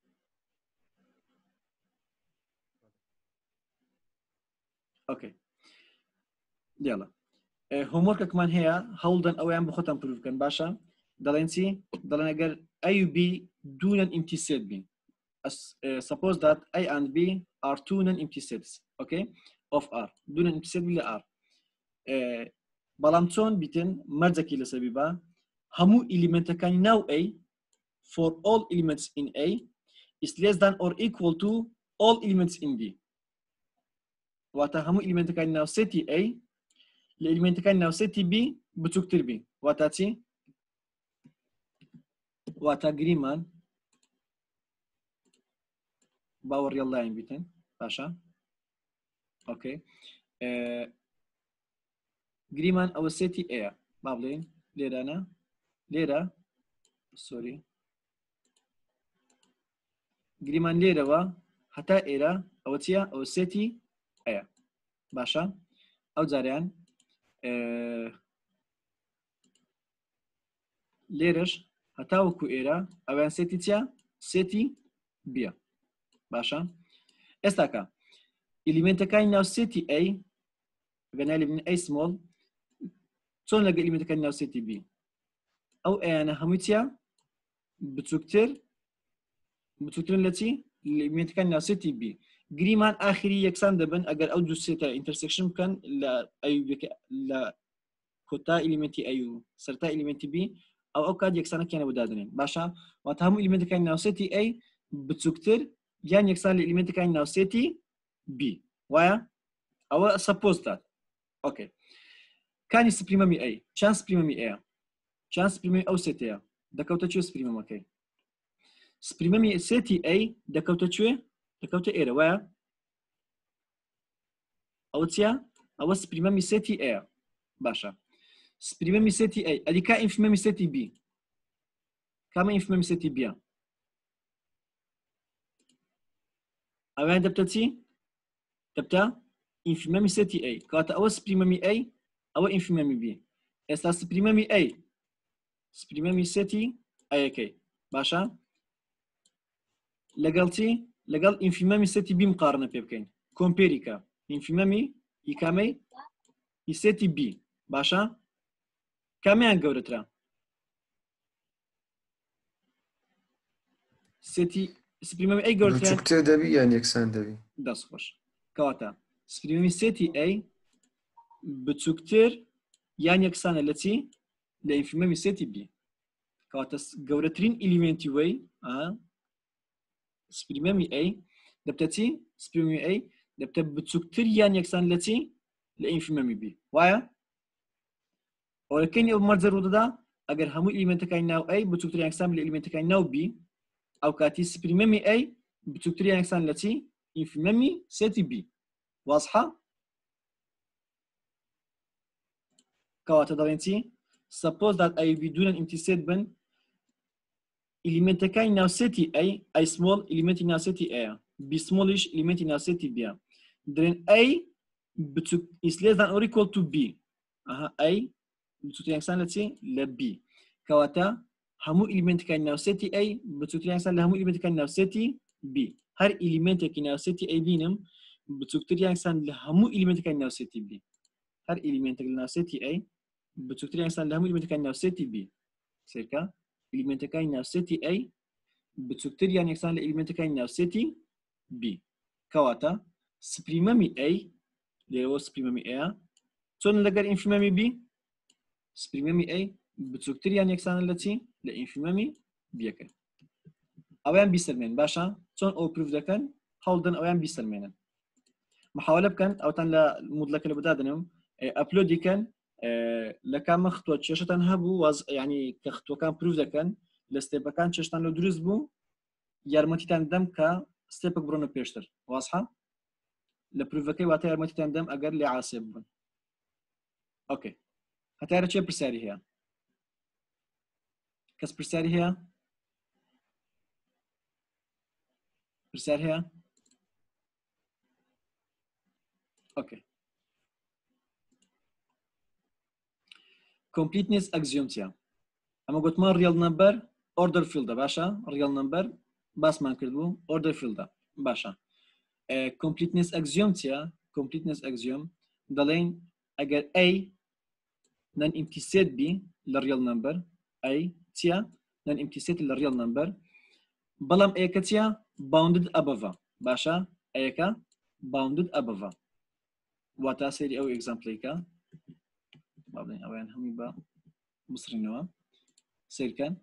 اوكي يلا هومورك كمان هي هولدن او يعمل بخطن بروف كان باشا دلنسي دلنا اگر A و B دون empty set بين As, uh, suppose that A and B are two non-empty sets okay of R دون empty set بلا R uh, بلامتون بيتن مرزكي لسببا همو element كان now A for all elements in A is less than or equal to all elements in B واتا همو element كان now set A الإليمنت كان ناو سيتي بي بتكتر بي واتاتي واتا جريمان باور يلا ين بيتن باشا اوكي اه جريمان او سيتي اي بابلين ليرا انا ليرا سوري جريمان ليرا و حتى ايرا او تيا او سيتي اي باشا او زاريان اه ليرش هتاوكو إيرا أوان سيتي تيا سيتي بيا باشا استاكا إليمنت كاين ناو سيتي أي غنالي من أي سمول تون لقى إليمنت كاين ناو سيتي بي أو أنا هموتيا بتوكتر بتوكتر التي إليمنت كاين ناو سيتي بي جريمان آخري يكسان دبن أجر أوجو سيتا انترسكشن كان لا أيو بك لا كوتا إليمنتي أيو سرتا إليمنتي بي او او كاد يكسانا كيانا بدادنين باشا واتهمو إليمنت كاين ناو سيتي A بتسوكتر يان يكسان الإليمنت كاين ناو سيتي B وايا او suppose that اوكي كان يسبريمامي A شان سبريمامي A شان سبريمامي او سيتي A دكوتا تشو سبريمام اوكي سبريمامي سيتي A دكوتا تشو دكوتا A وايا او تيا او سبريمامي سيتي A باشا سبريمامي سيتي A ادي كا انفيمامي سيتي B كما انفيمامي سيتي B اوان دبتتي دبتا انفيمامي سيتي A كاتا او سبريمامي A او انفيمامي B استا سبريمامي A سبريمامي سيتي A كي باشا لقلتي لقل انفيمامي سيتي B مقارنة بيبكين كومبيريكا انفيمامي يكامي سيتي B باشا كامیان گەورەترە سێتی سپریمەمی ئەی گەورەترە بچووکتر دەبی یان یەکسان دەبی دەست خۆش کەواتە سپریمەمی سێتی ئەی بچووکتر یان یەکسانە لە چی لە ئینفیمەمی سێتی بی کەواتە گەورەترین ئیلیمنتی وەی سپریمەمی ئەی دەبتە چی سپریمەمی ئەی دەبتە بچووکتر یان یەکسان لە چی لە ئینفیمەمی بی وایە ولكن يوم مرزر وده أجر همو إليمنت كاين ناو أي بتوكتري أقسام الإليمنت كاين ناو بي أو كاتي سبريممي أي بتوكتري أقسام التي إنفيممي سيتي بي واضحة؟ كواتا دارينتي suppose that I بدون امتساد بن إليمنت كاين ناو سيتي أي أي small إليمنت ناو سيتي أي بي smallish إليمنت ناو سيتي بي درين أي بتوك is less than or equal to B أها أي بتوتري أقسام لتي لبي كواتا همو إليمنت كاين ناو سيتي A بتوتري أقسام لهمو إليمنت كاين ناو سيتي B هر إليمنت كاين ناو سيتي A بينم بتوتري أقسام لهمو إليمنت كاين ناو سيتي B هر إليمنت كاين ناو سيتي A بتوتري أقسام لهمو إليمنت كاين ناو سيتي B سيركا إليمنت كاين ناو سيتي A بتوتري يعني أقسام لإليمنت كاين ناو سيتي B كواتا سبريمامي A ليرو سبريمامي A تون لقر إنفيمامي B سبريمامي A بتوكتر يعني يكسان التي لإنفيمامي بيكن أوان بيسلمين باشا تون أو بروف دكان هولدن أوان بيسلمين محاولة بكن أو تن لمدلك اللي بدادنهم أبلودي كان لكام خطوة تشاشتان هبو وز يعني كخطوة كان بروف دكان لستيبا كان تشاشتان لو دروز بو يارمتي تان دم كا ستيبك برونو بيشتر واضحة لە پروڤەکەی واتە یارمەتیتان دەم ئەگەر لێ عاسێب بوون. ئۆکێ هەتارە چێ پرسیاری هەیە؟ کەس پرسیاری هەیە؟ پرسیار هەیە؟ ئۆکێ completeness axiom چیە؟ ئەمە گوتمان real number order field-ە باشە؟ real number باسمان کردبوو order field-ە باشە. completeness axiom چیە؟ completeness axiom دەڵێن ئەگەر A non empty set بی لە real number A چیە؟ non empty set لە real number بەڵام A کە چیە؟ bounded above باشە؟ A کە bounded above واتە سەیری ئەو example-ێکە با بڵێن ئەویان هەمووی بە بسڕینەوە سیرکەن.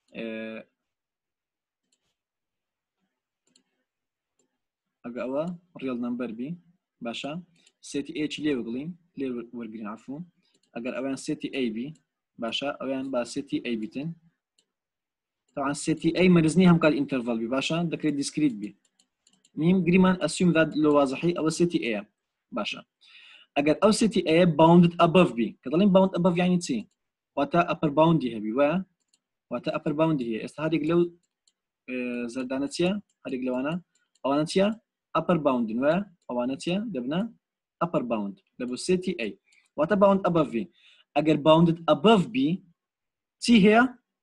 ئەگە ئەوە real number بی باشە سێتی A چی لێ وەگڵین لێ وەرگرین عەفو ئەگەر ئەویان سێتی A بی باشە ئەویان با سێتی A بیتن طبعا سێتی A مەرزنی هەم کات interval بی باشە دەکرێت discrete بی نیم گریمان assume that لە وازحی ئەوە سێتی A باشە. ئەگەر ئەو سێتی A bounded above بی کە دەڵێن bound above یعنی چی؟ واتە upper boundی هەبی وایە واتە upper boundی هەیە. ئێستا هەرێک لەو زەردانە چییە؟ هەرێک لەوانە ئەوانە چییە؟ upper boundن وایە ئەوانە چییە؟ دەبنە upper bound لە بۆ سێتی A واتە bound above بی. ئەگەر bounded above بی چی هەیە؟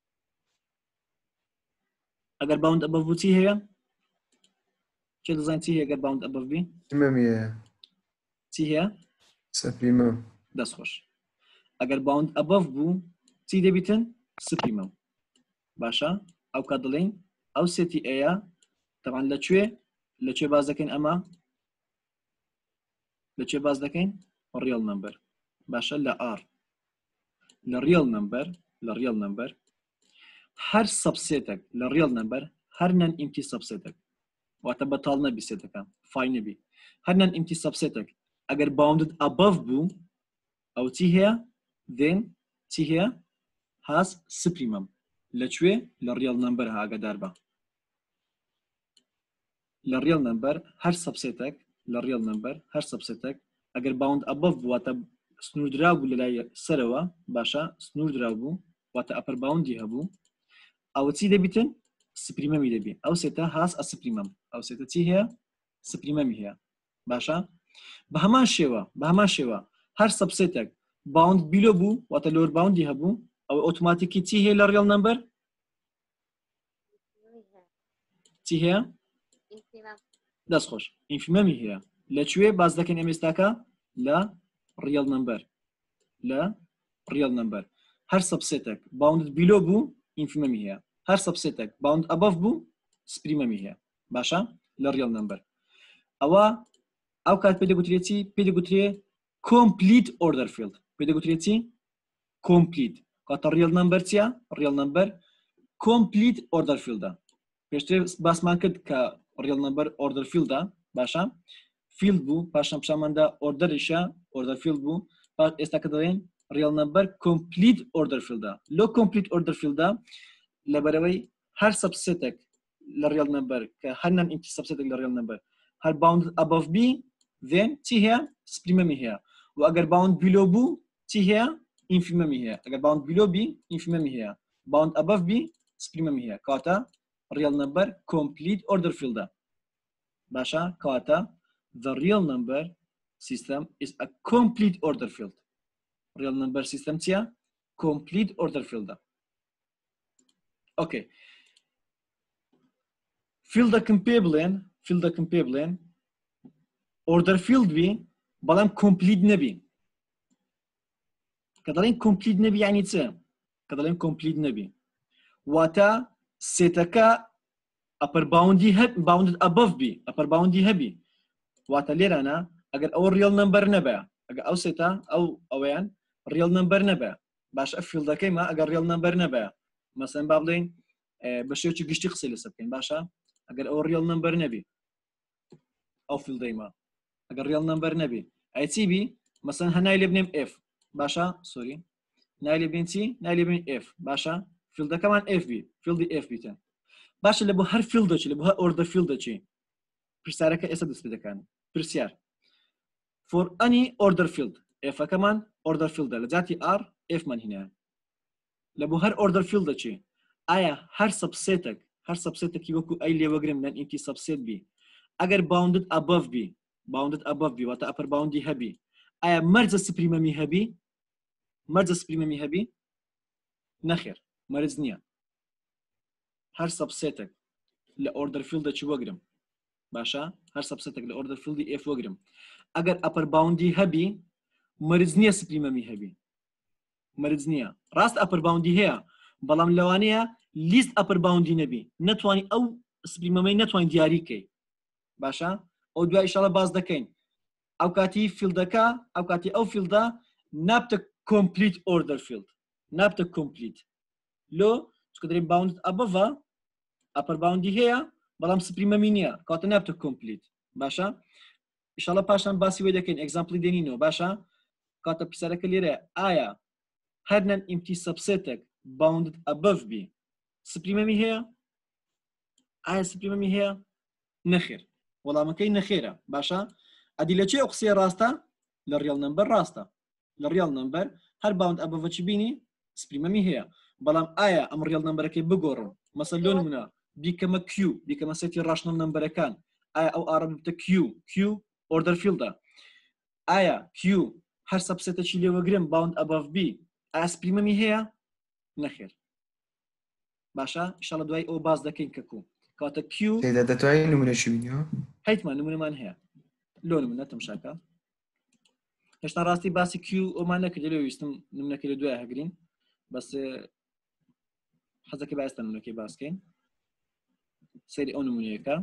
ئەگەر bound above بوو چی هەیە؟ چێ دەزانین چی هەیە ئەگەر bound above بی؟ چی هەیە؟ سپریمەم. دەستخۆش. ئەگەر bound above بوو چی دەبیتن؟ سپریمەم باشە ئەو کات دەڵێن ئەو سێتی ئەیە طبعا لەکوێ لەکوێ باز دەکەین ئەمە لەکوێ باز دەکەین real number باشە لە R لە real number لە real number هەر سەبسێتێک لە real number هەر non empty سەبسێتێک واتە بەتاڵ نەبی سێتەکە فای نەبی هەر non empty سەبسێتێک ئەگەر bounded above بوو ئەو چی هەیە؟ then چی هەیە؟ has supremum لەکوێ لە real number ئاگادار بە لە real number هەر سەبسێتێک لە real number هەر سەبسێتێک ئەگەر bound above بوو واتە سنووردرا بوو لە لای سەرەوە باشە سنووردرا بوو واتە upper boundی هەبوو ئەوە چی دەبیتن؟ سپریمەمی دەبی ئەو سێتە has a supremum ئەو سێتە چی هەیە؟ سپریمەمی هەیە باشە بە هەمان شێوە بە هەمان شێوە هەر سەبسێتێک bound below بوو واتە lower boundی هەبوو ئەو ئۆتۆماتیکی چی هەیە لە real number؟ چی هەیە؟ دەستخۆش ئینفیمەمی هەیە لەکوێ باز دەکەین ئێمە ئێستاکە لە real number لە real number هەر سەبسێتێک bounded below بوو ئینفیمەمی هەیە هەر سەبسێتێک bound above بوو سپریمەمی هەیە باشە لە real number ئەوە ئەو کات پێ دەگوترێت چی؟ پێ دەگوترێت complete order field پێ دەگوترێت چی؟ complete کاتە real number چییە؟ real number complete order field-ە پێشتر باسمان کرد کە real number order field-ە باشە field بوو پاشان پیشاماندا order-یشە order field بوو ئێستا کە دەڵێن real number complete order field-ە لۆ complete order field-ە لەبەرەوەی هەر سەبسێتێک لە real number کە هەر non empty سەبسێتێک لە real number هەر bound above بی then چی هەیە؟ سپریمەمی هەیە و ئەگەر bound below بوو چی هەیە؟ ئینفیمەمی هەیە ئەگەر bound below بی ئینفیمەمی هەیە bound above بی سپریمەمی هەیە کاتە real number complete order field-ە باشە کاتە the real number system is a complete order field real number system چییە؟ complete order field-ە اوكي field-ەکەم پێ بڵێن field-ەکەم پێ بڵێن order field بی بەڵام complete نەبی کە دەڵێن complete نەبی یعنی چ؟ کە دەڵێن complete نەبی واتە سێتەکە upper boundی هەب bounded above بی upper boundی هەبی واتە لێرانە ئەگەر ئەوە real number نەبێ ئەگەر ئەو سێتە ئەو ئەوەیان real number نەبێ باش ئە field-ەکەیمە ئەگەر real number نەبێ مەسەن با بڵێن بە شێوەیەکی گشتی قسەی لەسەر بکەین باشە ئەگەر ئەوە real number نەبی ئەو field-ئەیمە ئەگەر real number نەبی ئەی چی بی مەسەن هەنای لێ بنێم f باشە سۆری نای لێ بین چی نای لێ بین f باشە field-ەکەمان f بی field-ی f بیتن باشە لە بۆ هەر field دەچی لە بۆ هەر order field دەچی پرسیارەکە ئێستا دەست پێ دەکەن پرسیار for any order field f كمان order field لذاتي r f من هنا لبو هر order field دچي آیا هر subsetك هر subsetك يوكو اي لي وگرم لان انتي subset بي اگر bounded above بي bounded above بي واتا upper boundي هبي آیا مرز سپریممی هبي مرز سپریممی هبي نخير مرز نيا هر subsetك ل order field دچي وگرم باشا هر subsetك ل order field دي f وگرم اگر upper boundي هبي مرز نيا سپریممی هبي مرز نيا راست upper boundي هيا بەڵام لەوانەیە لیست ئەپەر باوندی نەبی نەتوانی ئەو سپریمەمەی نەتوانین دیاریکەی باشە ئەو دوای ئینشاڵڵا باز دەکەین ئەو کاتی فیلدەکە ئەو کاتی ئەو فیلدە نابتە کۆمپلیت ئۆردەر فیلد نابتە کۆمپلیت لۆ چکە دەرێ باوند ئەبەڤە ئەپەر باوندی هەیە بەڵام سپریمەمی نییە کاتە نابتە کۆمپلیت باشە ئینشاڵڵا پاشان باسی وێ دەکەین ئێگزامپڵی دێنینەوە باشە کاتە پرسیارەکە لێرە ئایا هەر نەن ئیمتی سەبسێتێک bounded above بي سپریمەمی هەیە ئایا سپریمەمی هەیە نەخێر وەڵامەکەی نەخێرە باشە ئەدی لە چێ ئەو قسەیە ڕاستە لە ڕیال نمبەر ڕاستە لە ڕیال نمبەر هەر باوند ئەبەڤە چی بینی سپریمەمی هەیە بەڵام ئایا ئەم ڕیال نمبەرەکەی بگۆڕم مەسەڵ لۆ نمونە بیکەمە q بیکەمە سێتی ڕاشنەڵ نمبەرەکان ئایا ئەو ئارە ببتە q q order field ئایا q هەر سەبسێتێکی لێوەگرم باوند ئەبەڤ بی ئایا سپریمەمی هەیە نەخێر باشە ئینشاڵڵا دوای ئەو باز دەکەین کەکو کاتە q تێدا دەتوانین نمونەشی بینیەوە هەیتمان نمونەمان هەیە لۆ نمونە تەماشاکە هێشتا ڕاستی باسی q ئەومان نەکرد لێ ویستم نمونەکەی لە دوای هەگرین بەس حەزەکەی باستا نمونەکەی باسکەین سەیری ئەو نمونەیەکە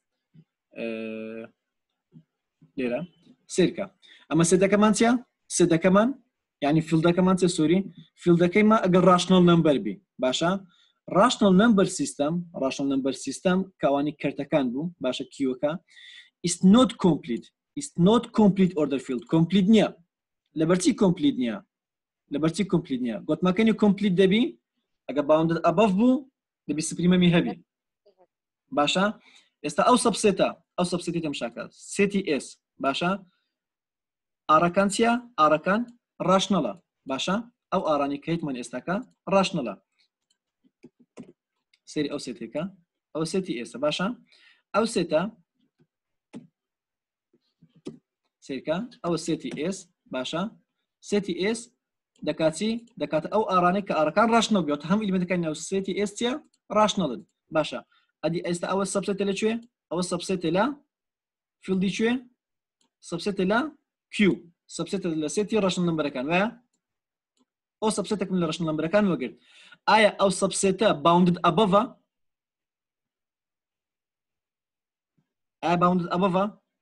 لێرە سیرکە ئەمە سێدەکەمان چیە سێدەکەمان يعني فیلدەکەمان چێ سووری فیلدەکەیمە ئەگەر ڕاشنەڵ نمبەر بی باشە ڕاشنەڵ نمبەر سیستەم ڕاشنەڵ نمبەر سیستەم کەوانی کەرتەکان بوو باشە کیوەکە is not complete is not complete order field complete نییە لەبەرچی complete نییە لەبەرچی complete نییە گوتمەکەنی complete دەبی ئەگە bounded above بوو دەبی سپریمەمی هەبی باشە ئێستا ئەو سەبسێتە ئەو سەبسێتی تەماشاکە سێتی s باشە ئارەکان چییە ئارەکان ڕاشنەڵە باشە ئەو ئارانی کە هیتمان ئێستاکە ڕاشنەڵە سەیری ئەو سێتێکە ئەو سێتی ئێستا باشە ئەو سێتە سیرکە ئەوە سێتی ئێس باشە سێتی ئێس دەکاتی دەکاتە ئەو ئارانەی کە ئارەکان ڕاشنەڵ بێت هەم ئیلمنتەکانی ناو سێتی ئێس چیە ڕاشنەڵن باشە ئەدی ئێستا ئەوە سەبسێتە لەکوێ ئەوە سەبسێتە لە فیلدی کوێ سەبسێتە لە q سەبسێتە لە سێتی ڕاشنەڵ نمبەرەکان وایە ئەو سەبسێتێکم لە ڕاشنەڵ نمبەرەکان وەگرت ئایا ئەو سەبسێتە باوندد ئەبەڤە ئایا باوندد ئەبەڤە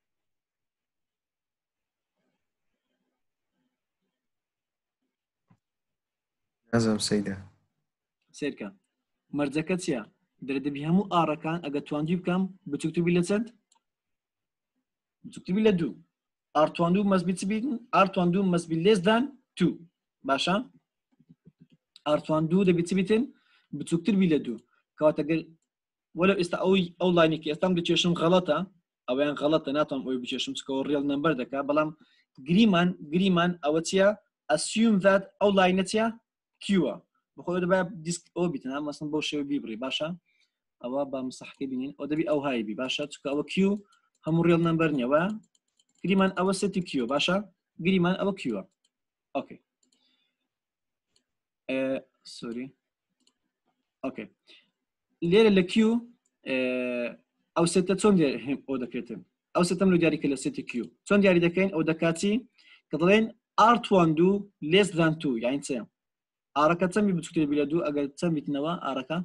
نازم سەیدا سیرکە مەرجەکە چییە دەردەبی هەموو ئارەکان ئەگە تواندوی بکەم بچووکتبی لە چەند بچووکتبی لە دوو ئارتواندوو مەزبی چ بیت ئارتواندوو مەزبی لێس دان تو باشە ئارتواندوو دەبی چ بیتن بچووکتر بی لە دوو کەواتەگەر وەلو ئێستا ئەوی ئەو لاینێکی ئێستام دەچێشم غەڵەتە ئەویان غەڵەتە ناتوانم ئەوی بچێشم چکەوە ڕێڵ نمبەر دەکا بەڵام گریمان گریمان ئەوە چییە assume that ئەو لاینە چییە کیوە بخۆ دەبا دیسک ئەو بیتن ها مەسن بەو شێوە بیبڕی باشە ئەوە با مسەحەکەی بینین ئەو دەبی ئەو هایی بی باشە چکە ئەوە کیو هەموو ڕێڵ نمبەر نییەوە گریمان ئەوە سێتی کیو باشە گریمان ئەوە کیوە ئۆکەی سۆری ئۆکەی لێرە لە کیو ئەو سێتە چۆن ئەو دەکرێتن ئەو سێتەم لە دیاریکە لە سێتی کیو چۆن دیاری دەکەین ئەو دەکاتی کە دەڵێن ئارتواندوو لێس دان تو یاین چێ ئارەکە چەندی بچووکتر بی لە دوو ئەگەر چەند بیتنەوە ئارەکە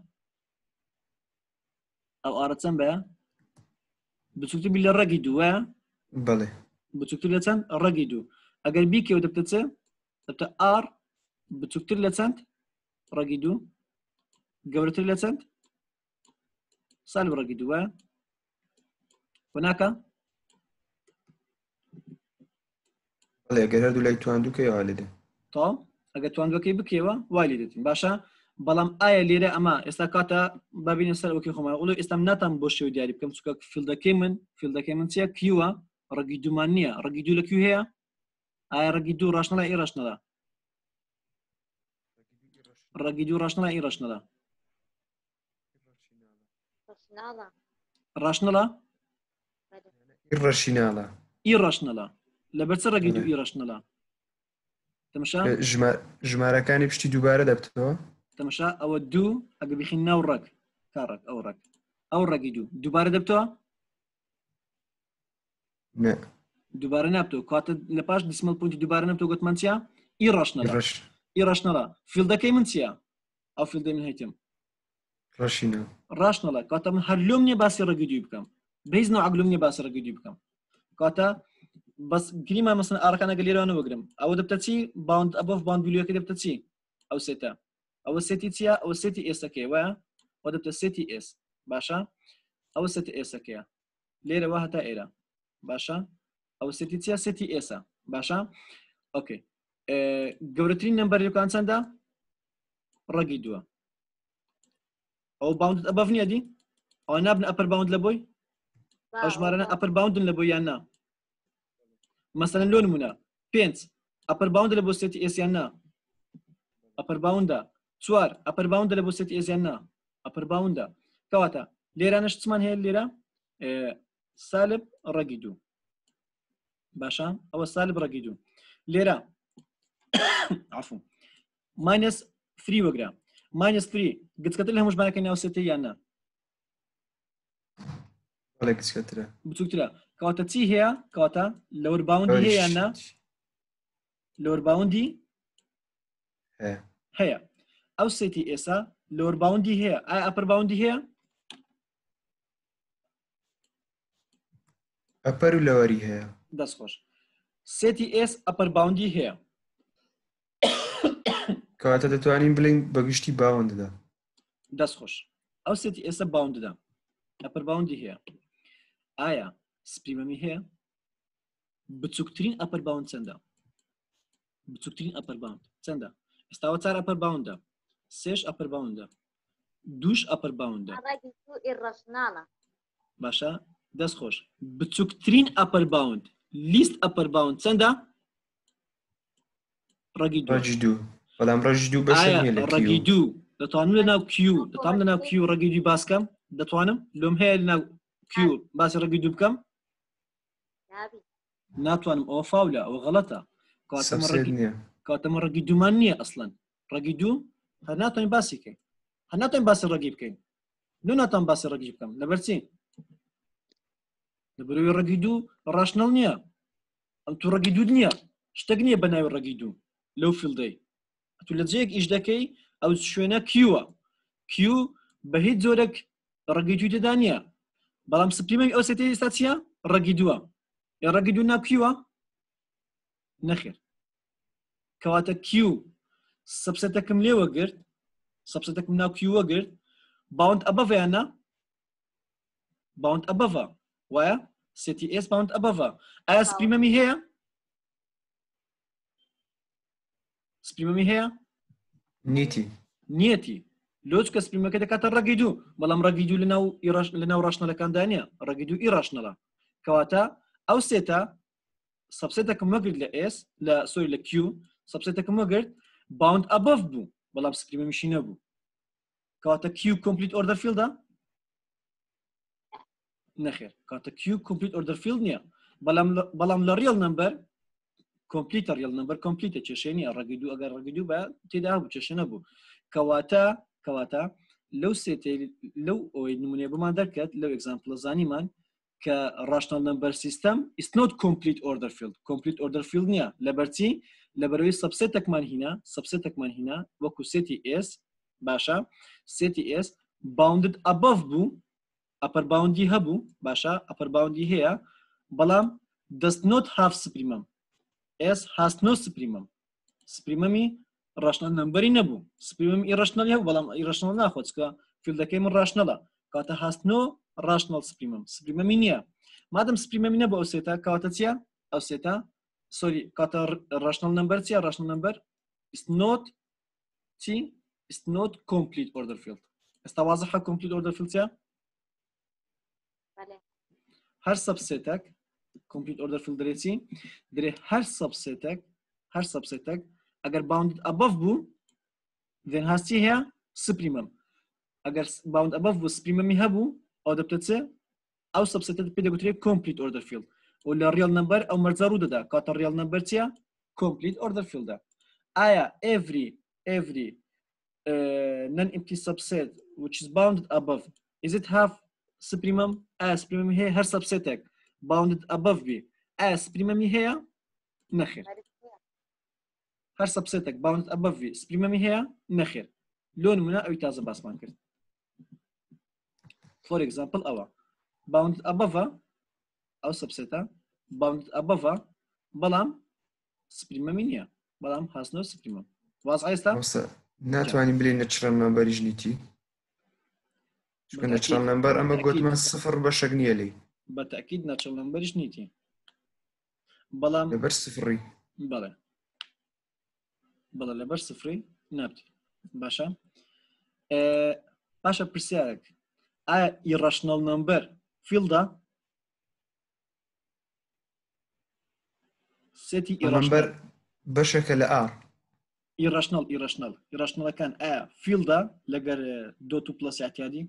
ئەو ئارە چەند بەیە بچووکتر بی لە ڕەگی دووە بەڵێ بچووکتر لە چەند ڕەگی دوو ئەگەر بیکەوە دەبتە چێ دەبتە ئار بچووکتر لە چەند ڕەگی دوو گەورەتر لە چەند سال ڕەگی دووە هناکە بەڵێ ئەگەر هەردوو لای تواندووکەی وا لێدێ تا ئەگەر توانگەکەی بکەوە وای لێ دێتین باشە بەڵام ئایا لێرە ئەمە ئێستا کاتە ببینە سەر ئەوکەی خۆمان وڵو ئێستام ناتان بۆ شێوە دیاری بکەم چکە فیلدەکەی من فیلدەکەی من چیە کیوە ڕەگی دوومان نییە ڕەگی دوو لە کوێ هەیە ئایا ڕەگی دوو ڕاشنەڵە ئی ڕاشنەڵە ڕەگی دوو ڕاشنەڵە ئی ڕاشنەڵە رشناڵە ڕاشنەڵە irracionala. ئی ڕاشنەڵە لەبەر چ ڕەگی دوو ئی ڕاشنەڵە تەماشا ژمارەکانی پشتی دووبارە دەبتەوە تەماشا ئەوە دوو ئەگە بخین ناو ڕەگ کاڕەک ئەو ڕەگ ئەو ڕەگی دوو دووبارە دەبتەوە نە دووبارە نابتەوە کاتە لە پاش دسمەڵ پوینتی دووبارە نەبتەوە گوتمان چییە ئی ڕاشنەڵە ڕەش ئی ڕاشنەڵە فیلدەکەی من چییە ئەو فیلدەی من هەیتم ڕەشینە ڕاشنەڵە کاتە من هەر لۆم نییە باسی ڕەگی دووی بکەم بەهیچ نەوعەگلۆم نییە باسی ڕەگی دووی بکەم کاتە بەس گریمان مەسەڵەن ئاڕەکان ئەگە لێرەوە نەوەگرم ئەوە دەبتە چی باوند ئەبەف باوند بیلیۆکە دەبتە چی ئەو سێتە ئەوە سێتی چییە ئەوە سێتی ئێسەکەی وایە ئەوە دەبتە سێتی ئێس باشە ئەوە سێتی ئێسەکەیە لێرەوە هەتا ئێرە باشە ئەوە سێتی چییە سێتی ئێسە باشە ئۆکەی گەورەترین نەمبەرەکان چەندە ڕەگی دووە ئەو باوند ئەبەف نییە دی ئەوە نابن ئەپەر باوند لە بۆی ئەو ژمارەنە ئەپەر باوندن لە بۆی یان نا مەسەلەن لۆ نمونە پێنج ئەپەر باوند لە بۆ سێتی ئێسیان نا ئەپەر باوندە چوار ئەپەر باوندە لە بۆ سێتی ئێسیان نا ئەپەر باوندە کەواتە لێرانەش چمان هەیە لێرە سالب ڕەگی دوو باشە ئەوە سالب ڕەگی دوو لێرە عفو ماینەس فری وەگرە ماینەس فری گچکەتر لە هەموو ژمارەکەی ناو سێتەی یان نا بەڵێ گچکەترە بچووکترە کەواتە چی هەیە کەواتە لەوەر باوندی هەیە یان نا لەوەر باوندی هەیە هەیە ئەو سێتی ئێسا لەوەر باوندی هەیە ئایا ئەپەر باوندی هەیە ئەپەر و لەوەری هەیە دەستخۆش سێتی ئێس ئەپەر باوندی هەیە کەواتە دەتوانین بڵین بەگشتی باوەنددا دەستخۆش ئەو سێتی ئێستا باونددا ئەپەر باوندی هەیە ئایا سپریمەمی هەیە بچووکترین ئەپەر باوند چەندە بچووکترین ئەپەر باوند چەندە ئێستاوە چار ئەپەر باوندە سێش ئەپەر باوندە دووش ئەپەر باوندە ڕەگی دوو ئی ڕشناڵە باشە دەستخۆش بچووکترین ئەپەر باوند لیست ئەپەر باوند چەندە ڕەگی دوو ڕەگی دوو بەڵام ڕەگی دوو بەشێک نییە لە ڕەگی دوو دەتوانم لە ناو کیو دەتوانم لە ناو کیو ڕەگی دوو باس بکەم دەتوانم لۆم هەیە لە ناو کیو باسی ڕەگی دوو بکەم نابی ناتوانم ئەوە فاولە ئەوە غەڵەتە سەبسێت نییە کاتەمە ڕەگی دوومان نییە ئەسڵەن ڕەگی دوو هەر ناتوانین باسی بکەین هەر ناتوانین باسی ڕەگی بکەین لۆ ناتوان باسی ڕەگی بکەم لەبەر چی لەبەرەوەی ڕەگی دوو ڕاشنەڵ نییە ئەم تو ڕەگی دوو نییە شتێک نییە بە ناوی ڕەگی دوو لەو فیلدەی تو لە جەیەک ئیش دەکەی ئەو شوێنە کیوە کیو بە هیچ جۆرەك ڕەگی دوو تێدا نییە بەڵام سپلیمەنی ئەو سێتەی ئێستا چییە ڕەگی دووە یا ڕەگی دوو ناو کیوە نەخێر کەواتە کیو سەبسەتەکەم لێوە گرت سەبسەتەکەم ناو کیوە گرت باوند ئەبەڤە یان نا باوند ئەبەڤە وایە سێتی ئێس باوند ئەبەڤە ئایا سپلیمەمی هەیە سپلیمەمی هەیە نیتی نیەتی لۆچ کە سپلیمەکە دەکاتە ڕەگی دوو بەڵام ڕەگی دوو لە ناو ڕاشنەلەکاندا نییە ڕەگی دوو ئی ڕاشنەڵە کەواتە ئەو سێتە سەبسێتەکەم وەگرت لە ئێس لە سۆری لە کیو سەبسێتەکەم وەگرت باوند ئەبەف بوو بەڵام سپلیمەمیشی نەبوو کەواتە کیو کۆمپلیت ئۆردەر فیلدە نەخێر کاتە کیو کۆمپلیت ئۆردەر فیلد نییە بەڵام لە ڕێڵ نمبەر کۆمپلیتە ڕێڵ نمبەر کۆمپلیتە کێشەی نییە ڕەگی دوو ئەگەر ڕەگی دوو بە تێدا هەبوو کێشە نەبوو کەواتە کەواتە لەو سێتێ لەو ئەوەی نمونێ بمان دەکات لەو ئێگزامپڵە زانیمان کە ڕاشنەڵ نمبەر سیستەم is not complete order field complete order field نییە لەبەرچی لەبەرەوەی سەبسێتێکمان هینە سەبسێتێکمان هینە وەکو سێتی ئێس باشە سێتی ئێس باوندد ئەبەف بوو ئەپەر باوندی هەبوو باشە ئەپەر باوندی هەیە بەڵام does not have سپریمەم ئێس has no سپریمەم سپریمەمی ڕاشنەڵ نمبەری نەبوو سپریمەم ئی ڕاشنەڵی هەبوو بەڵام ئی ڕاشنەڵ ناخۆت چکە فیلدەکەی من ڕاشنەڵە کاتە has no ڕاشنەڵ سپریمەم سپریمەمی نییە مادەم سپریمەمی نەبوو ئەو سێتە کەواتە چییە ئەو سێتە سۆری کاتە ڕاشنەڵ نمبەر چییە ڕاشنەڵ نمبەر is not چی is not complete order field ئێستا وازەحە complete order field چییە هەر سەبسێتێک complete order field درێتی درێ هەر سەبسێتێک هەر سەبسێتێک ئەگەر bounded above بوو then هەستی هەیە سپریمەم ئەگەر bound above بوو سپریمەمی هەبوو ئەو دەبتە چێ ئەو سەبسێتێت پێ دەگوترێت complete order field و لە real number ئەو مەرجە ڕوو دەدا کاتە real number چییە complete order field ئایا every every uh, non-empty subset which is bounded above is it have supremum ئایا سپریمەمی هەیە هەر سەبسێتێک bounded above بی ئایا سپریمەمی هەیە نەخێر هەر سەبسێتێک bounded above بی سپریمەمی هەیە نەخێر لۆ نمونە ئەوی تازە باسمان کرد for example ئەوە bounded above ئەو سەبسێتە bounded above بەڵام سپریمەمی نییە بەڵام هاسنەوە سپریمەم واز ئێستا ناتوانین بڵێ نەچرال نمبەریش نیتی چونکە نەچرال نمبەر ئەمە گوتمان سفر بەشێک نییە لێ بەتەکید نەچرال نمبەریش نیتی بەڵام لەبەر سفری بەڵێ بەڵێ لەبەر سفری نابتی باشە باشە پرسیارێک ئایا irrational number فیلدا سێتی نمبەر بەشێکە لە ئار irrational irrational irrationalەکان ئایا فیلدا لەگەر دۆت و پلەس اعتیادی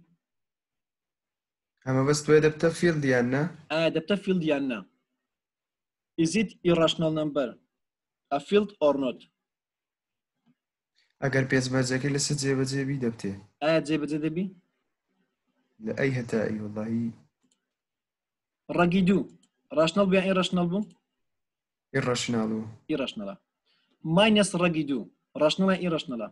ئەمە بەس توێ دەبتە فیلد یان نا ئایا دەبتە فیلد یان نا is it irrational number a field or not ئەگەر پێشمەرجەکەی لەسەر جێبەجێبی دەبتێ ئایا جێبەجێ دەبی لە ئەی هەتایی وەڵاهی ڕەگی دوو ڕاشنەڵ بوو یان irrational بوو irrational بوو irrational minus ڕەگی دوو ڕاشنەڵە irrational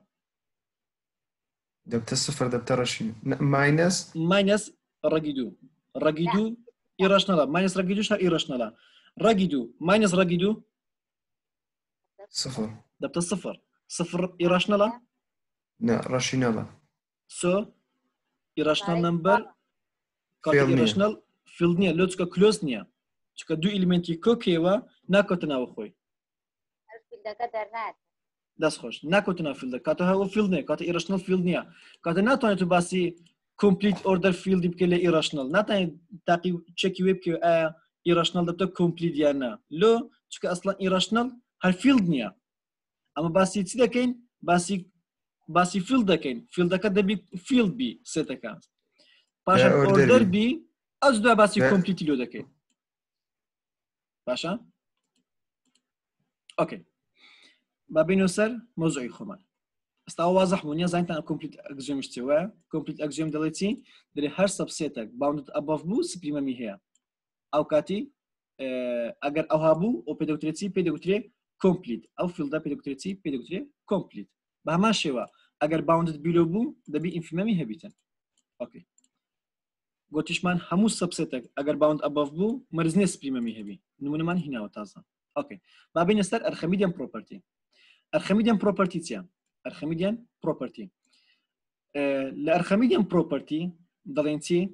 دەبتە سفر دەبتە ڕەشین minus minus ڕەگی دوو ڕەگی دوو irrational minus ڕەگی دووش هەر irrational ڕەگی دوو minus ڕەگی دوو سفر دەبتە سفر سفر irrational نا ڕەشینەڵە so irrational number کاتە irrational field نییە لۆ چکە close نییە چکە دوو ئیلیمنتی کۆکێوە ناکەوتە ناوە خۆی دەست خۆش ناکەوتە ناو فیلدە کاتە هەوە فیلد نییە کاتە irrational field نییە کاتە ناتوانێت تو باسی complete order fieldi بکە لە irrational ناتوانێت تاقی چەکی وێ بکە ئایا irrational دەبتە complete یان نا لۆ چکە ئەسڵان irrational هەر field نییە ئەمە باسی چی دەکەین باسی باسی فیلد دەکەین فیلدەکە دەبی field بی سێتەکە پاشان order بی ئەس دوای باسی complete لۆ دەکەین باشە اوكي با بينو سر موضوعي خمان استا واضح بو نيا زانتان كومبليت اكزيوم اشتوا كومبليت اكزيوم دلتي دري هر سبسيتك باوندد ابوف بو سبريمامي هي او كاتي اگر او هابو او بيدوتريتي بيدوتري كومبليت او فيلدا بيدوتريتي بيدوتري كومبليت بهما شوا اگر باوندد بيلو بو دبي انفيمامي هبيتن اوكي گوتشمان همو سبسيتك اگر باوند ابوف بو مرزني سبريمامي هبي نمونه من هنا وتازه اوكي ما بين ستار ارخميديان بروبرتي ارخميديان بروبرتي تيا ارخميديان بروبرتي اه الارخميديان بروبرتي دلينتي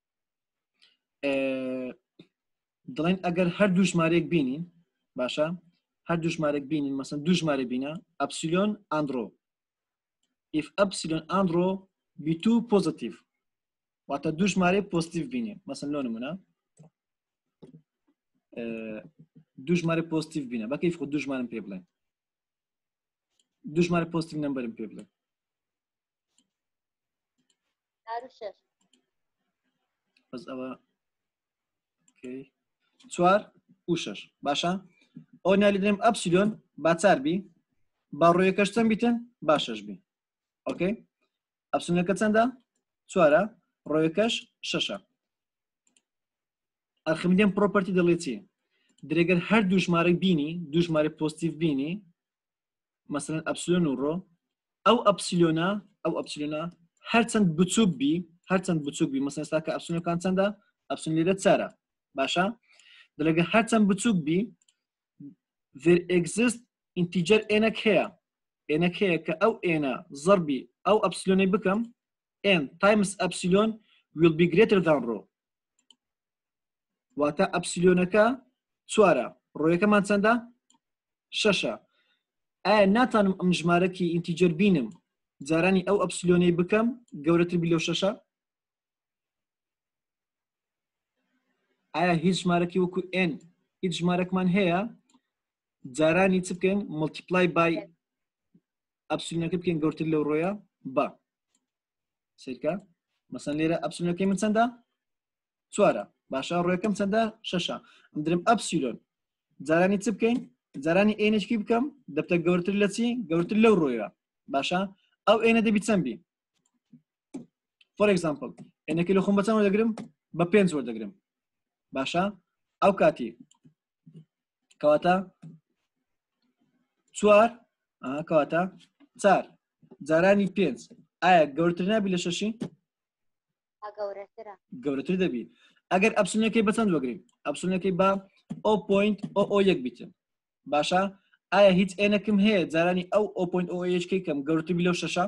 اه دلين اگر هر دو ژمارەیەک بینین باشە هەر دو ژمارەیەک بینین مثلا دو ژمارە بینە ابسیلون اندرو if epsilon andro be two positive واتە دو ژمارەی پۆزیتیڤ بینین مثلا لۆ نمونە دو ژمارە پۆزیتیڤ بینە بە کەیف خۆ دو ژمارەم پێ بڵێن دو ژمارە پۆزیتیڤ نەمبەرم پێ بڵێن بەس ئەوە چوار و شەش باشە ئەو نالی دەێم ئەپسیلۆن با چار بی با ڕۆیەکەش چەند بیتن با شەش بی ئۆکەی ئەپسیلۆنەکە چەندە چوارە ڕۆیەکەش شەشە ئەرخمیدیان پرۆپەرتی دەڵێت چی درێگەر هەر دوو ژمارە بینی دوو ژمارە پۆزیتیڤ بینی مەسەلەن ئەپسیلۆن و ڕۆ ئەو ئەپسیلۆنە ئەو ئەپسیلۆنە هەرچەند بچووک بی هەرچەند بچووک بی مەسەلەن ئێستا کە ئەپسیلۆنەکان چەندە ئەپسیلۆن لێرە چارە باشە درێگەر هەرچەند بچووک بی there exist integer ئێنەک هەیە ئێنەک هەیە کە ئەو ئێنە زەربی ئەو ئەپسیلۆنەی بکەم n times epsilon will be greater than rho واتە ئەپسیلۆنەکە چوارە ڕۆیەکەمان چەندە شەشە ئایا ناتانم ئەم ژمارەکی ئینتیجەر بینم جارانی ئەو ئەپسیلۆنەی بکەم گەورەتر بی لەو شەشە ئایا هیچ ژمارەکی وەکو n هیچ ژمارەکمان هەیە جارانی چ بکەین مڵتیپلای بای ئەپسیلۆنەکە بکەین گەورتر لەو ڕۆیە بە سیرکە مەسەن لێرە ئەپسیلۆنەکەی من چەندە چوارە باشە ڕۆیەکەم چەندە شەشە ئەم درم ئەپسیلۆن جارانی چ بکەین جارانی ئێنشکی بکەم دەبتە گەورتر لە چی گەورتر لەو ڕۆیە باشە ئەو ئێنە دەبی چەند بی فۆر ئێگزامپڵ ئێنەکەی لە خۆم بە چەند وەردەگرم بە پێنج وەردەگرم باشە ئەو کاتی کەواتە چوار کەواتە چار جارانی پێنج ئایا گەورتر نابی لە شەشی گەورەترە گەورەتر دەبی ئەگەر ئەپسیلۆنەکەی بە چەند وەگرین ئەپسیلۆنەکەی بە ئەو پۆینت ئۆ ئۆ یەک بیتن باشە ئایا هیچ ئێنەکەم هەیە جارانی ئەو ئۆ پۆینت ئۆ ئۆ یەکەی کەم گەورتر بی لەو شەشە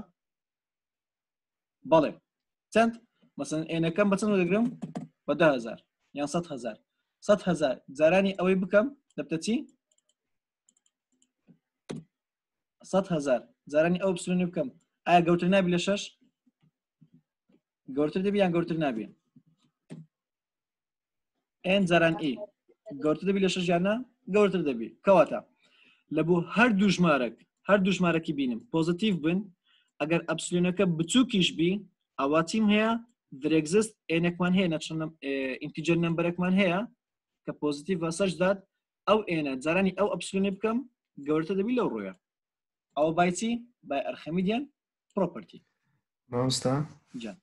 بەڵێ چەند مەسەن ئێنەکەم بە چەند وەدەگرم بە ده هەزار یان سەد هەزار سەد هەزار جارانی ئەوەی بکەم دەبتە چی سەد هەزار جارانی ئەو ئەپسیلۆنی بکەم ئایا گەورتر نابی لە شەش گەورتر دەبی یان گەورتر نابی n جاران ئی گەورتر دەبی لە شەش یانە گەورتر دەبی کەواتە لە بۆ هەردوو ژمارەک هەردوو ژمارەکی بینم پۆزیتیڤ بن ئەگەر ئەپسیلۆنەکە بچووکیش بی ئەوا چیم هەیە there exist ئێنێکمان هەیە نەچەندە ئینتیجەر نەمبەرێکمان هەیە کە پۆزیتیڤ بە سەرش داد ئەو ئێنە جارانی ئەو ئەپسیلۆنی بکەم گەورتر دەبی لەو ڕۆیە ئەوە بای چی بای ئەرخەمیدیان پرۆپەرتی مامۆستا جان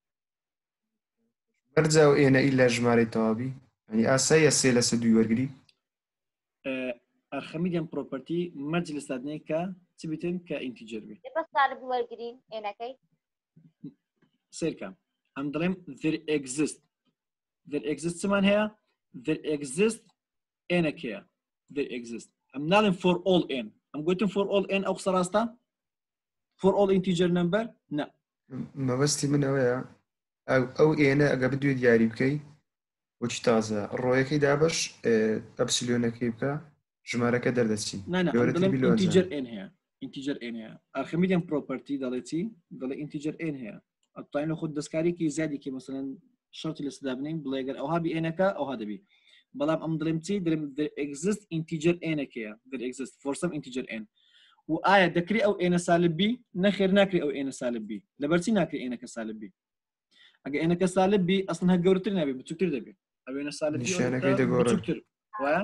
بەرجا و ئێنە ئی لە ژمارەی تەواوی ینی ئاساییە سێ لەسەر دوی وەرگری ئەرخەمیدیان پرۆپەرتی مەرج لە سادنەیە کە چ بیتن کە ئینتیجەر بی بە سالب وەرگرین ئێنەکەی سێرکە ئەم دەڵێم there exist there exist چمان هەیە there exist ئێنەکەیە there exist ئەم ناڵێن for all n ئەم گوتم for all n ئەو قسە ڕاستە for all integer number نا مەبەستی من ئەوەیە ئەو ئێنە ئەگە بدوێت دیاری بکەی وەچی تازە ڕۆیەکەی دابش ئەپسیلۆنەکەی بکە ژمارەکە دەردەچی integer n هەیە integer n هەیە ئەرخەمیدیان پرۆپەرتی دەڵێ چی دەڵێ integer n هەیە ئەتوانین لە خۆت دەستکاریکی زیادێکی مەسەلەن شەرتی لەسەدا بنین بڵێ ئەگەر ئەوها بی ئێنەکە ئەوها دەبی بەڵام ئەم دڵێم چی دەڵێم there exist integer n'ەکەیە there exist for some integer n و ئایا دەکری ئەو ئێنە سالب بی نەخێر ناکری ئەو ئێنە سالب بی لەبەرچی ناکری ئێنەکە سالب بی ئەگەر ئێنەکە سالب بی ئەسڵەن هەر گەورەتر نابێت بچووکتر دەبێت ئەو ئێنە سالب بچووکتر وایە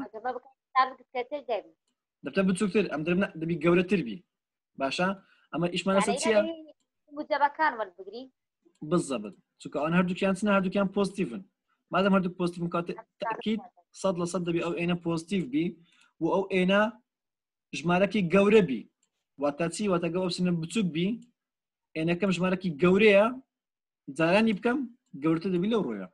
دەبتە بچووکتر ئەم دەرم دەبی گەورەتر بی باشە ئەمە ئیشمان لەسەر چییە موجبەکان وەربگری بالضبط چونکە ئەوان هەردووکیان چنە هەردووکیان پۆزیتیڤن مادەم هەردوو پۆزیتیڤن کاتێ تەکید سەد لە سەد دەبی ئەو ئێنە پۆزیتیڤ بی و ئەو ئێنە ژمارەکی گەورە بی واتە چی واتە گەو ئەپسیلۆنە بچووک بی ئێنەکەم ژمارەکی گەورەیە جارانی بکەم گەورەتر دەبی لەو ڕۆیە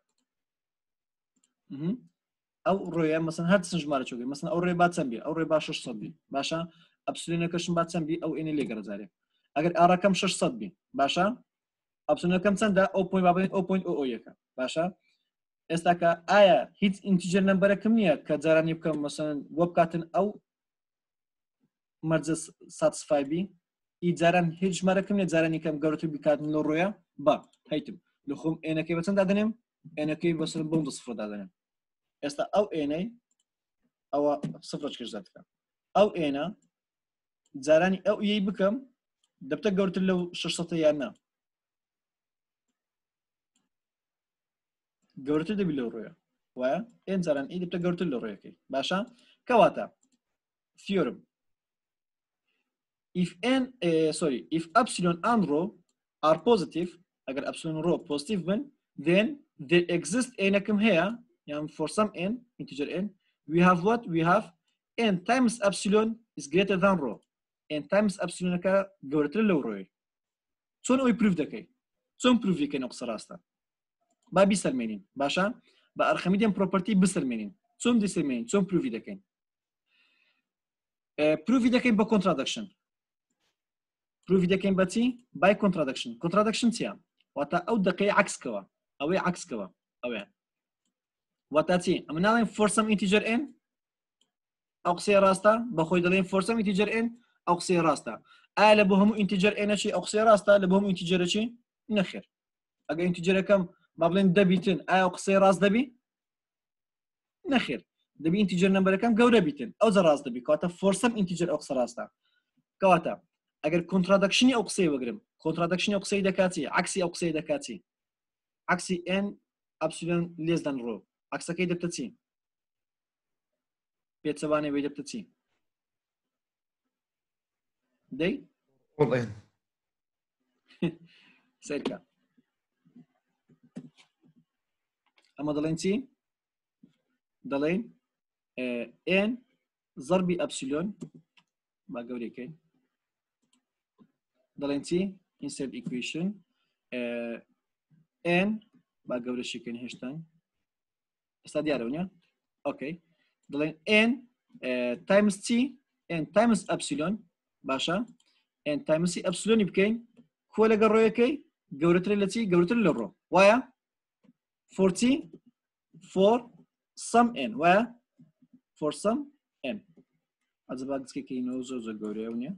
ئەو ڕۆیە مەسەن هەر چەند ژمارە چۆگەی مەسەن ئەو ڕێ با چەند بی ئەو ڕێ با شەش سەد بی باشە ئەپسیلۆنەکەشم با چەند بی ئەو ئێنە لێگەڕزارێ ئەگەر ئاڕەکەم شەش سەد بی باشە ئەپسیلۆنەکەم چەندە ئەو پۆینت با بڵێن ئەو پۆینت ئۆ ئۆ یەکە باشە ئێستا کە ئایا هیچ ئینتیجەر نەمبەرەکەم نییە کە جارانی بکەم مەسەن وە بکاتن ئەو مەرجە ساتسفای بی ئی جاران هیچ ژمارەکەم نییە جارانی کەم گەورەتر بیکاتن لەو ڕۆیە با هەیتم لە خۆم ئێنەکەی بە چەند دادەنێم ئێنەکەی بەسەر بەم دە سفر دادەنێم ئێستا ئەو ئێنەی ئەوە سفرەش کەشدا بکەم ئەو ئێنە جارانی ئەو ئیەی بکەم دەبتە گەورتر لەو شەش سەدە یان نا گەورەتر دەبی لەو ڕۆیە وایە ئێن جاران ئی دەبتە گەورتر لە ڕۆیەکەی باشە کەواتە theorem if n uh, sorry if epsilon and rho are positive اگر epsilon rho positive بن then there exists ئێنەکەم هەیە يعني for some n integer n we have what we have n times epsilon is greater than rho n times epsilonەکە گەورەتر لەو ڕۆیە چۆن ئەوی پروف دەکەی چۆن پروف دەکەین ئەو قسە ڕاستە با بیسەلمێنین باشە بە ئەرخەمیدیان پرۆپەرتی بسەلمێنین چۆن دیسەلمێنین چۆن پروفی دەکەین پروفی دەکەین بە کۆنترادکشن پروفی دەکەین بە چی بای کۆنترادکشن کۆنترادکشن چیە واتە ئەو دەکەی عکسکەوە ئەوەی عکسکەوە ئەوەیە واتە چی ئەمە ناڵێن for some integer n ئەو قسەی ڕاستە بەخۆی دەڵێن for some integer n ئەو قسەی ڕاستە ئایا لە بۆ هەموو integer n چی ئەو قسەی ڕاستە لە بۆ هەموو integer چی نەخێر ئەگەر integerەکەم با بڵێن دەبیتن ئایا ئەو قسەی ڕاست دەبی نەخێر دەبی ئینتیجەر نەمبەرەکەم گەورە بیتن ئەو جە ڕاست دەبی کاتە فۆرسەم ئینتیجەر ئەو قسە ڕاستە کەواتە ئەگەر کۆنترادەکشنی ئەو قسەی وەگرم کۆنترادەکشنی ئەو قسەی دەکاتی عکسی ئەو قسەی دەکاتی عکسی n ئەپسیلۆن لێس دەن ڕۆ عکسەکەی دەبتە چی پێچەوانێ وێ دەبتە چی دەی all n سیرکە ئەمە دەڵێن چی دەڵێن n ضربی ئەپسیلۆن با گەورەکەین دەڵێن چی insert equation n با گەورەشیکەین هێشتان ئێستا دیارەونە ئۆکەی دەڵێن n تایمز چی n تایمز ئەپسیلۆن باشە n تایمزی ئەپسیلۆنی بکەین کۆ لەگە ڕۆیەکەی گەورەتر لە چی گەورەتر لە ڕۆ وایە فۆرتی فۆر سەم n وایە فۆر سەم n ئەجە با گچکەکەینەوە زۆر زۆر گەورەیە نیە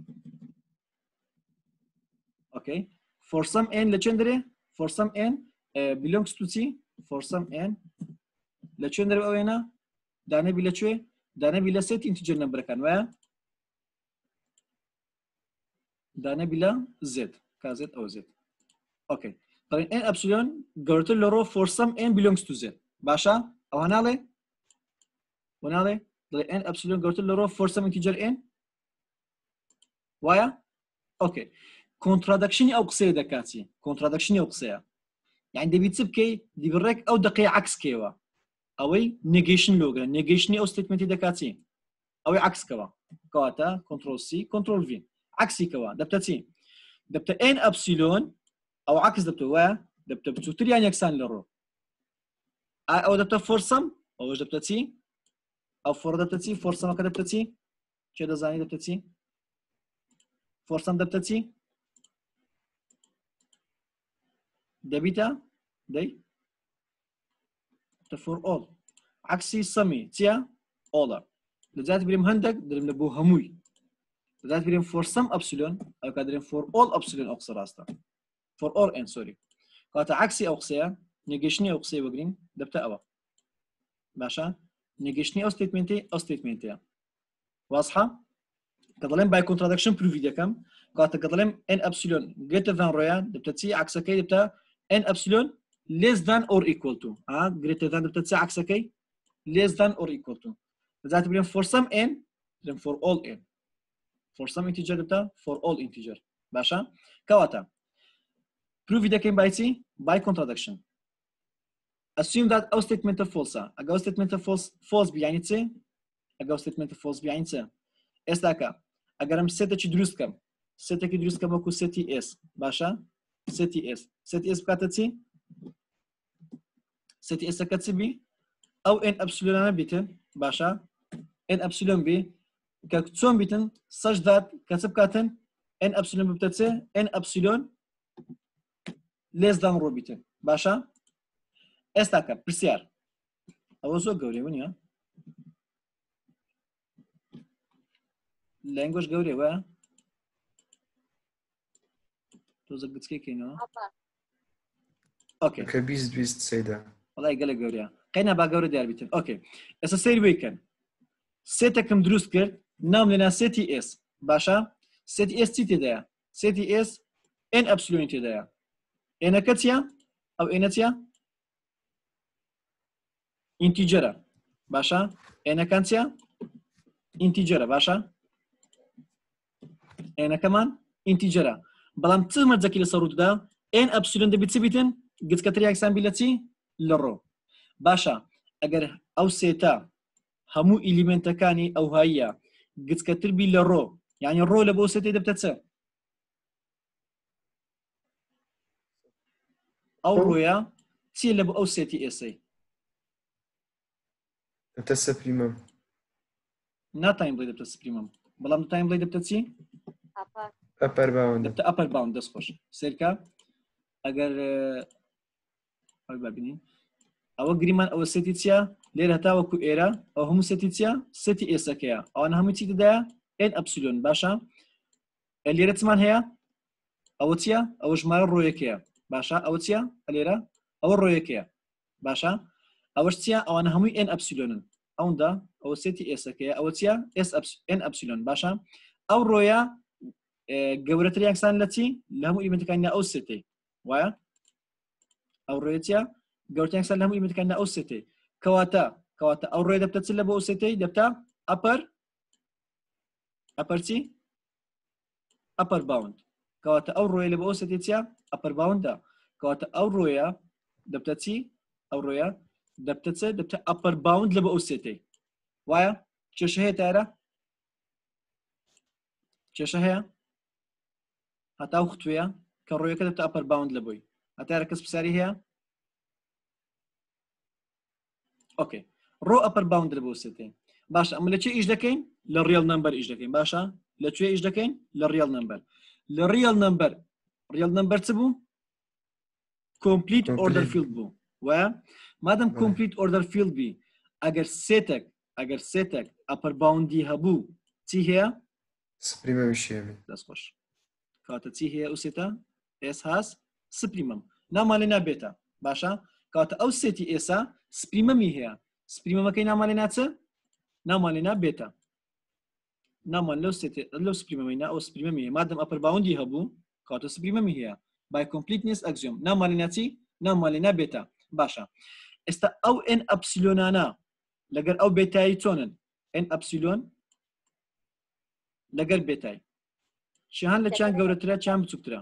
اوكي for some n لچندري for some n uh, belongs to c for some n لچندري اوينا دانه بلا چوي دانه بلا set integer number كان ويا دانه بلا z ka z او z اوكي طيب n epsilon قلت له رو for some n belongs to z باشا او هنالي ونالي طيب n epsilon قلت له رو for some integer n ويا اوكي كونترادكشني او قصيه دكاتي كونترادكشني او قصيه يعني دبي تبكي دي بريك او دقي عكس كيوا اوي نيجيشن لوغا نيجيشني او ستيتمنت دكاتي اوي عكس كوا كواتا كنترول سي كنترول في عكسي كوا دبتتي دبت ان ابسيلون او عكس دبت وا دبت بتوتر يعني يكسان للرو او دبت فورسم او دبتتي او فور دبتتي فورسم كده دبتتي كده زاني دبتتي فورسم دبتتي دبيتا دي for all عكسي سمي تيا all لذات بريم هندك درم نبو هموي لذات بريم for some epsilon او كادرين for all epsilon اقصى راستا for all n sorry قاطع عكسي اقصيا نيجيشني اقصي وجرين دبتا اوا باشا نيجيشني او ستيتمنتي او ستيتمنتي واضحه كظلم باي كونترادكشن بروفيديا كم قاطع كظلم n epsilon greater than رويان دبتا تي عكسكي دبتا n epsilon less than or equal to ها greater than دبتا تي عكسكي less than or equal to لذات بريم for some n بريم for all n for some integer دبتا for all integer باشا كواتا prove كم بايتي by contradiction assume that our statement of false a statement of false false بيعني تي a statement of false بيعني تي استاكا اگر هم سته چی درست کم سته کی درست کم کو ستی اس باشا ستی اس ستی اس بکات چی ستی اس کات بی او ان ابسولون بیتن باشا ان ابسولون بی كتسون بيتن سجدات كتب كاتن ان ابسلون بتتسي ان ابسلون ليس دان رو بيتن باشا استاكا برسيار اوزو غوري ونيا لانجويج غوري وا توزق بتسكي كينو اوكي كبيز بيست سيدا والله قال غوريا قينا با غوري ديال بيتن اوكي اس سير ويكن سيتكم دروس كرت نام لنا سيتي اس باشا سيتي اس تي ده سيتي اس ان ابسلون تي ده ان كاتيا او انتيا انتجرا باشا ان كانتيا انتجرا باشا ان كمان انتجرا بلام تمر ذكي لصروت ده ان ابسلون ده بتثبتن قد كتري اكسان بلتي للرو باشا اگر او سيتا همو إليمنت كاني او هيا قد كتر بي للرو يعني الرو لبو سيتي ده بتتسا او رويا تي لبو او سيتي اسي تتسا بريمم نا تايم بلاي دبتا سبريمم بلام تايم بلاي دبتا تي upper bound دبتا upper bound دس خوش سيركا اگر او بابينين او غريمان او سيتي تيا لير هتا وكو ايرا او هم سيتي تيا سيتي اس كيا او انا هم تي ده ان ابسلون باشا اللي رتمان هي او تيا او جمال رويكيا باشا او تيا الليرا او رويكيا باشا ئەوەش چیە ئەوانە هەمووی n ئەپسیلۆنن ئەوەندا ئەوە سێتی ئێسەکەیە ئەوە چیە s n ئەپسیلۆن باشە ئەو ڕۆیە گەورەتر یەکسان لە چی لە هەموو ئیلیمنتەکانی ئەو سێتەی وایە ئەو ڕۆیە چیە گەورەتر یەکسان لە هەموو ئیلیمنتەکانی ئەو سێتەی کەواتە کەواتە ئەو ڕۆیە دەبتە چ لە بۆ ئەو سێتەی دەبتە ئەپەر ئەپەر چی ئەپەر باوند کەواتە ئەو ڕۆیە لە بۆ ئەو سێتەی چیە ئەپەر باوندە کەواتە ئەو ڕۆیە دەبتە چی ئەو ڕۆیە دەبتە چ دەبتە ئەپەر باوند لە بۆ ئەو سێتەی وایە کێشە هەیە تایرە کێشە هەیە هەتا ئەو خوتوویە کە ڕۆیەکە دەبتە ئەپەر باوند لە بۆی هەتارە کەس پرسیاری هەیە ئۆکێ ڕۆ ئەپەر باوند لە بۆ سێتەی باشە ئەمە لەکوێ ئیش دەکەین لە ڕیال نمبەر ئیش دەکەین باشە لەکوێ ئیش دەکەین لە ڕیال نمبەر لە ڕیال نمبەر ڕیال نمبەر چ بوو کۆمپلیت ئۆردەر فیلد بوو وایە مادەم کۆمپلیت ئۆردەر فیلد بی ئەگەر سێتێک ئەگەر سێتێک ئەپەر باوندی هەبوو چی هەیە سپریمەویشێمی دەستخۆش کاتە چی هەیە ئەو سێتە ئێس هاس سپریمەم نامالێ نابێتە باشە کاتە ئەو سێتی ئێسا سپریمەمی هەیە سپریمەمەکەی نامالێ ناچە نامالێ نابێتە نامان لەو سێتێ لەو سپریمەمەینا ئەو سپریمەمی هەیە مادەم ئەپەر باوندی هەبوو کاتە سپریمەمی هەیە by completeness axiom نامالێ ناچی نامالێ نابێتە باشە ئێستا ئەو n ئەپسیلۆنانە لەگەر ئەو بێتایی چۆنن n ئەپسیلۆن لەگەر بێتای چیان لە چیان گەورەترە چیان بچووکترە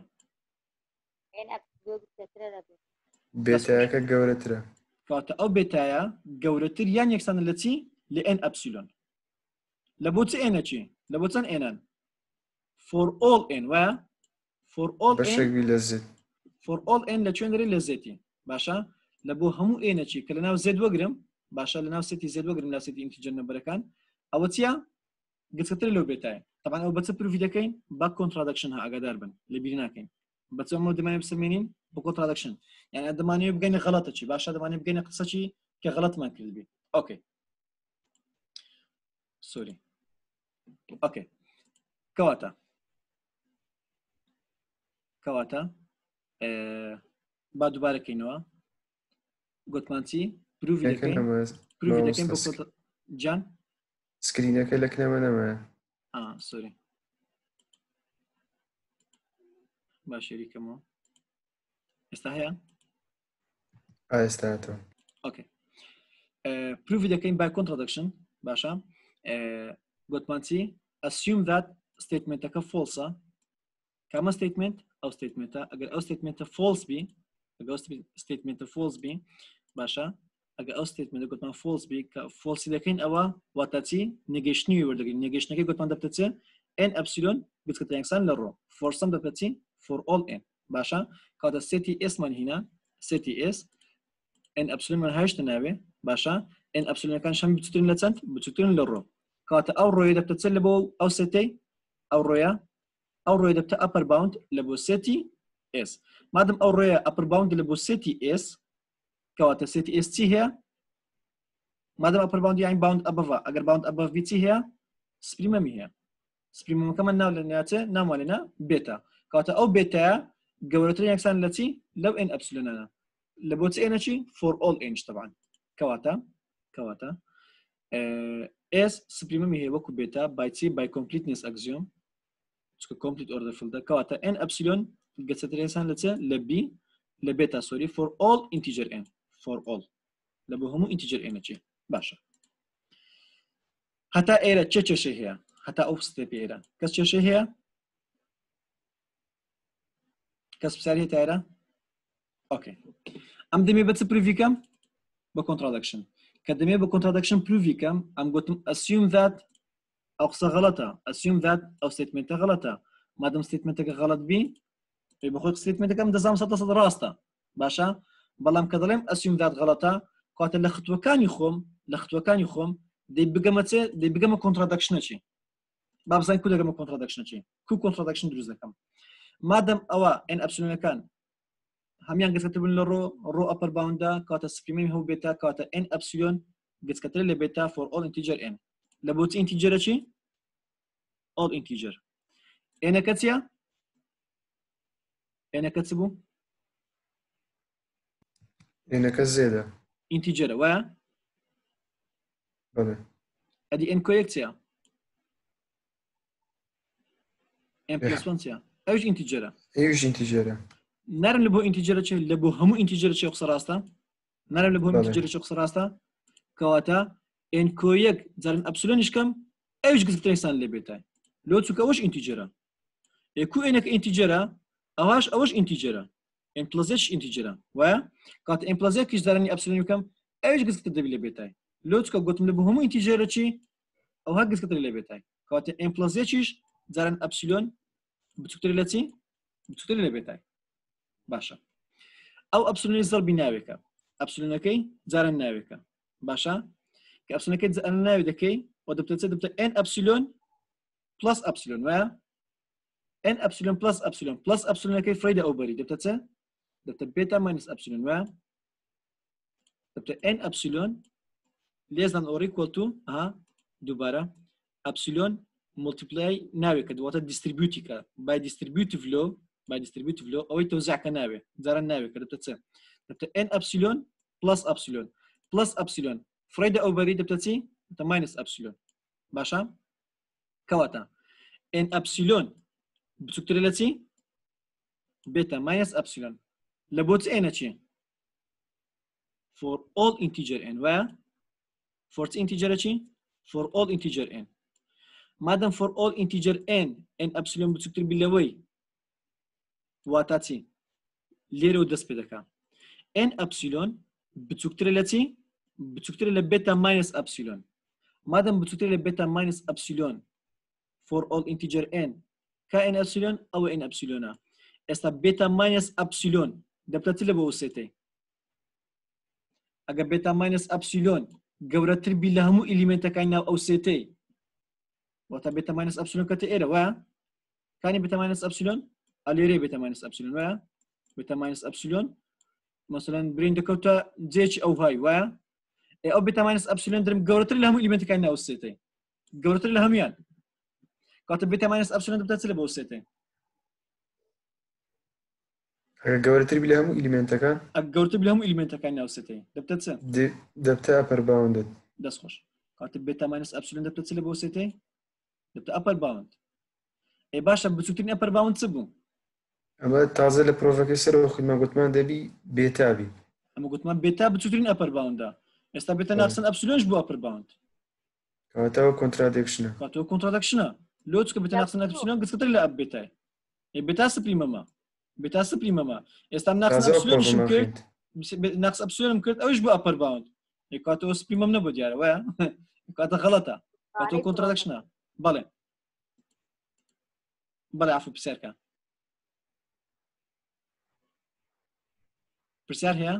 بێتایەکە گەورەترە کاتە ئەو بێتایە گەورەتر یان یەکسانە لە چی لە n ئەپسیلۆن لە بۆ چ ئێنە چی لە بۆ چەند ئێنان for all n وایە for all n بەشێکی لە زێت for all n لە چێن دەرێ لە زێتی باشە لە بۆ هەموو ئێنە چی کە لە ناو زێت وەگرم باشە لە ناو سێتی زێت وەگرم لا سێتی ئینتیجەر نەمبەرەکان ئەوە چیە گچکەتر لەو بێتایە طبعا ئەو بەچە پروفی دەکەین با کۆنترادکشن ها ئاگادار بن لە بیر ناکەین بەچە ئەمە دەمانێت بسەمێنین بۆ کۆنترادکشن یعنی دەمانێت بگەینە غەڵەتە چی باشە دەمانێت بگەینە قسە چی کە غەڵەتمان کرد بێ ئۆکێ سۆری ئۆکێ کەواتە کەواتە با دووبارەکەینەوە گوتمان چی پروفی دەکەین پروفی دەکەین بۆ جان سکرینەکە لەکنەوە نەمایە آه سۆری با شەریکەمەوە ئێستا هەیە ئێستاتەوە ئۆکێ پروفی دەکەین by contradiction باشە گوتمان چی assume that statementەکە false کامە statement ئەو statementە ئەگەر ئەو statementە false بی ئەگەر ئەو statementە false بی باشە ئەگەر ئەو statementە گوتمان false بی کە false دەکەین ئەوە واتە چی نێگەشتنی وەردەگرین نێگەشتنەکەی گوتمان دەبتە چ n ئەپسیلۆن بچکەتە یەکسان لە ڕۆ force دەبتە چی for all n باشە کاتە سێتی s مان هینە سێتی s n ئەپسیلۆن من هەشتە ناوێ باشە n ئەپسیلۆنەکان شەم بچووترن لە چەند بچووترن لە ڕۆ کاتە ئەو ڕۆیە دەبتە چ لە بۆ ئەو سێتەی ئەو ڕۆیە ئەو ڕۆیە دەبتە ئەپەر باوند لە بۆ سێتی s مادەم ئەو ڕۆیە ئەپەر باوند لە بۆ سێتی s کەواتە سێتی s چی هەیە مادەم ئەپەر باوند یان باوند ئەبەڤە ئەگەر باوند ئەبەڤ بی چی هەیە سپریمەمی هەیە سپریمەکەمان ناو لە ناچە نامالێنە بێتە کاتە ئەو بێتایە گەورەتر یەکسان لە چی لەو n ئەپسیلۆنانە لە بۆ چ ئێنە چی for all n طبعا کەواتە کەواتە s سپریمەمی هەیە وەکو بێتە by چی by completeness axiom چکە complete order field کەواتە n ئەپسیلۆن گەچەتر یەکسان لە چ لە b لە بێتە سۆری for all integer n for all لە بۆ هەموو integer n چی باشە هەتا ئێرە چه کێشەی هەیە هەتا ئەو ستێپی ئێرە کەس کێشەی هەیە کەس پرسیاری هەیە تایرە ئۆکێ ئەم دەمێ بە چ پروڤیکەم بە contradiction کە دەمێ بە contradiction پروڤیکەم ئەم گوتم assume that ئەو قسە غەڵەتە assume that ئەو ستێتمنتە غەڵەتە مادەم ستێتمنتەکە غەڵەت بی پێی بەخۆی ستێتمنتەکەم دەزانم سەد سەد ڕاستە باشە بەڵام کە دەڵێم assume that غەڵەتە کاتە لە خطوەکانی خۆم لە خطوەکانی خۆم دەی بگەمە چێ دەی بگەمە contradiction چی با بزانین کو دەگەمە contradiction چی کو contradiction دروست دەکەم مادەم ئەوە n ئەپسیلۆنەکان هەمیان گەچکەتر بن لە ڕۆ ڕۆ ئەپەر باوندا کاتە سپریمەمی هەو بێتە کاتە n ئەپسیلۆن گەچکەتر لە بێتە for all integer n لە بۆ چ ئینتیجەرە چی all integer ئێنەکە چیە ئێنەکە چ بوو ئێنەکە زێدە انتجر ويا بله ادي ان كويكتيا ان بلس واحد تيا اوش انتجر ايش انتجاره نرم لبو انتجر تشي لبو همو انتجر تشي خسر راستا نرم لبو بله. انتجر تشي خسر راستا كواتا ان كويك زارن ابسولون كم اوش قصد تريسان اللي بيتاي لو تسوك اوش انتجر يكو انك انتجر اوش اوش انتجر ان بلس انتجر ويا كات ان بلس كيش زارني ابسولون كم اوش قصد تدبي اللي بيتاي لو تسوك قلت لبو همو انتجر تشي او ها قصد اللي بيتاي كات ان بلس تشيش زارن ابسولون بتكتر لاتي بتكتر اللي بيتاي باشا او ابسولون يزر بناويكا ابسولون كي زارن ناويكا باشا كابسولون كي زارن ناوي دكي ودبت دبت ان ابسولون بلس ابسولون ويا ان ابسولون بلس ابسولون بلس ابسولون كي فريدا اوبري دبت دبت بيتا ماينس ابسولون ويا دبت ان ابسولون less than or equal to ها دوباره ابسولون multiply ناوي كدوات distributive by distributive law by distributive law او توزيع كناوي زار الناوي كده بتتسا دبت ان ابسولون بلس ابسولون بلس ابسولون فريدا اوفري دبتتي انت ماينس ابسولون باشا كواتا ان ابسولون بتكترلتي بيتا ماينس ابسولون لابوت ان اتشي for all integer n و for integer اتشي for all integer n مادام for all integer n n ابسولون بتكتر باللوي واتاتي ليرو دس بدكا n ابسولون بتكتر لتي بتكتر لبيتا ماينس ابسولون مادام بتكتر لبيتا ماينس ابسولون for all integer n كا n ابسولون او n ابسولون استا بيتا ماينس ابسولون دبتاتي لبوسيتي اگه بيتا ماينس ابسولون قورتر بلهمو إليمنتا كاينا او سيتي وتا بيتا ماينس ابسولون كتي ايرا وا كاني بيتا ماينس ابسولون اليري بيتا ماينس ابسولون وا بيتا ماينس ابسولون مثلا برين دكوتا جيتش او هاي وا او بيتا ماينس ابسولون درم قورتر لهمو إليمنتا كاينا او سيتي قورتر لهم يان كاتب بيتا ماينس ابسولون دبتاتي لبو سيتي قورتر بلهم إليمنتا كان قورتر بلهمو إليمنتا كاينا او سيتي دبتاتي دبتا upper bounded داس خوش كاتب بيتا ماينس ابسولون دبتاتي لبو سيتي دبتا upper bound اي باشا بتسوتني upper bound سبو اما تازه لبروفاكسر وخد ما قلت ما دبي بيتا بي اما قلت ما بيتا بتسوتني upper bound دا استا بيتا ناقصن ابسولون جبو upper bound كاتاو كونتراديكشن كاتو كونترادكشن لو تسكو بيتا ناقصن ابسولون قص كتر لا بيتا اي بيتا سبريمما بيتا سبريمما استا ناقصن ابسولون شمكرت ناقص ابسولون مكرت اوش بو upper bound اي كاتو سبريمم نبو ديار ويا كاتا غلطه كاتو كونترادكشن بالي بالي عفوا بسيركا برسال هي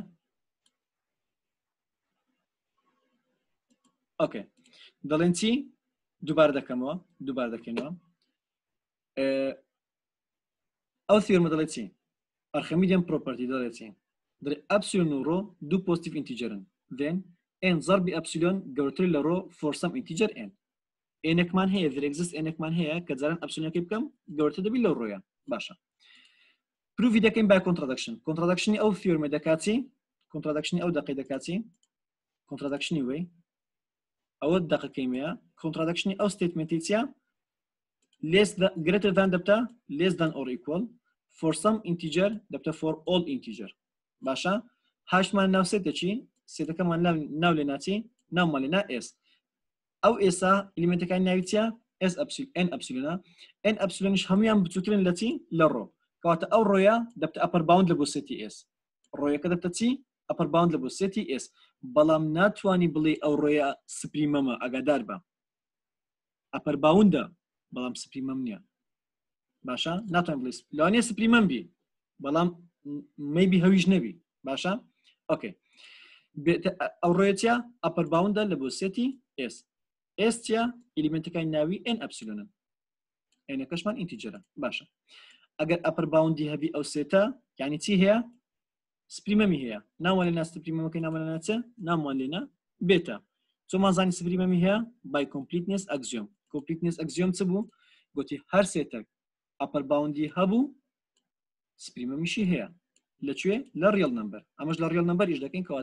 اوكي دلنتي دوباره دكموا دوباره دكنوا اه او ثيورم دلتي ارخميديان بروبرتي دلتي در ابسولون رو دو بوزيتيف انتجرن then n ضرب ابسولون قورتر لرو for some integer n n كمان هي there exists n كمان هي كزارن ابسولون كيف كم قورتر دبي لو رويا باشا بروفي دكين باي كونترادكشن كونترادكشن او ثيورم دكاتي كونترادكشن او دقي دكاتي كونترادكشن وي او الدقه كيمياء كونترادكشن او ستيتمنتيتيا less than greater than دبتا less than or equal for some integer دبتا for all integer باشا هاش مان ناو سيتا چی سيتا كمان ناو لناتي ناو مالنا اس او اسا element كاين ناويتيا اس ابسولون ان ابسولون ان ابسولونش هميان بتوترين لتي لرو كواتا او رويا دبتا upper bound لبو سيتي اس رويا كدبتا تي upper bound لبو سيتي اس بلام ناتواني بلي او رويا سبريمما اقادار با upper bound بلام سبريمم نيا باشا ناتواني بلي لاني سبريمم بي بلام maybe هويج نبي باشا اوكي او رويتيا upper bound لبو سيتي اس اس تيا element كاين ناوي ان ابسولون ان كشمان انتجر باشا اگر upper bound هبي او سيتا يعني تي هي سبريممي هي ناو لنا سبريمم كاين ناو لنا تي ناو لنا بيتا ثم زاني سبريممي هي by completeness axiom completeness axiom تبو قلتي هر سيتا upper bound هبو سبريممي شي هي لچوي للريال نمبر اماش للريال نمبر ايش دكين كواتا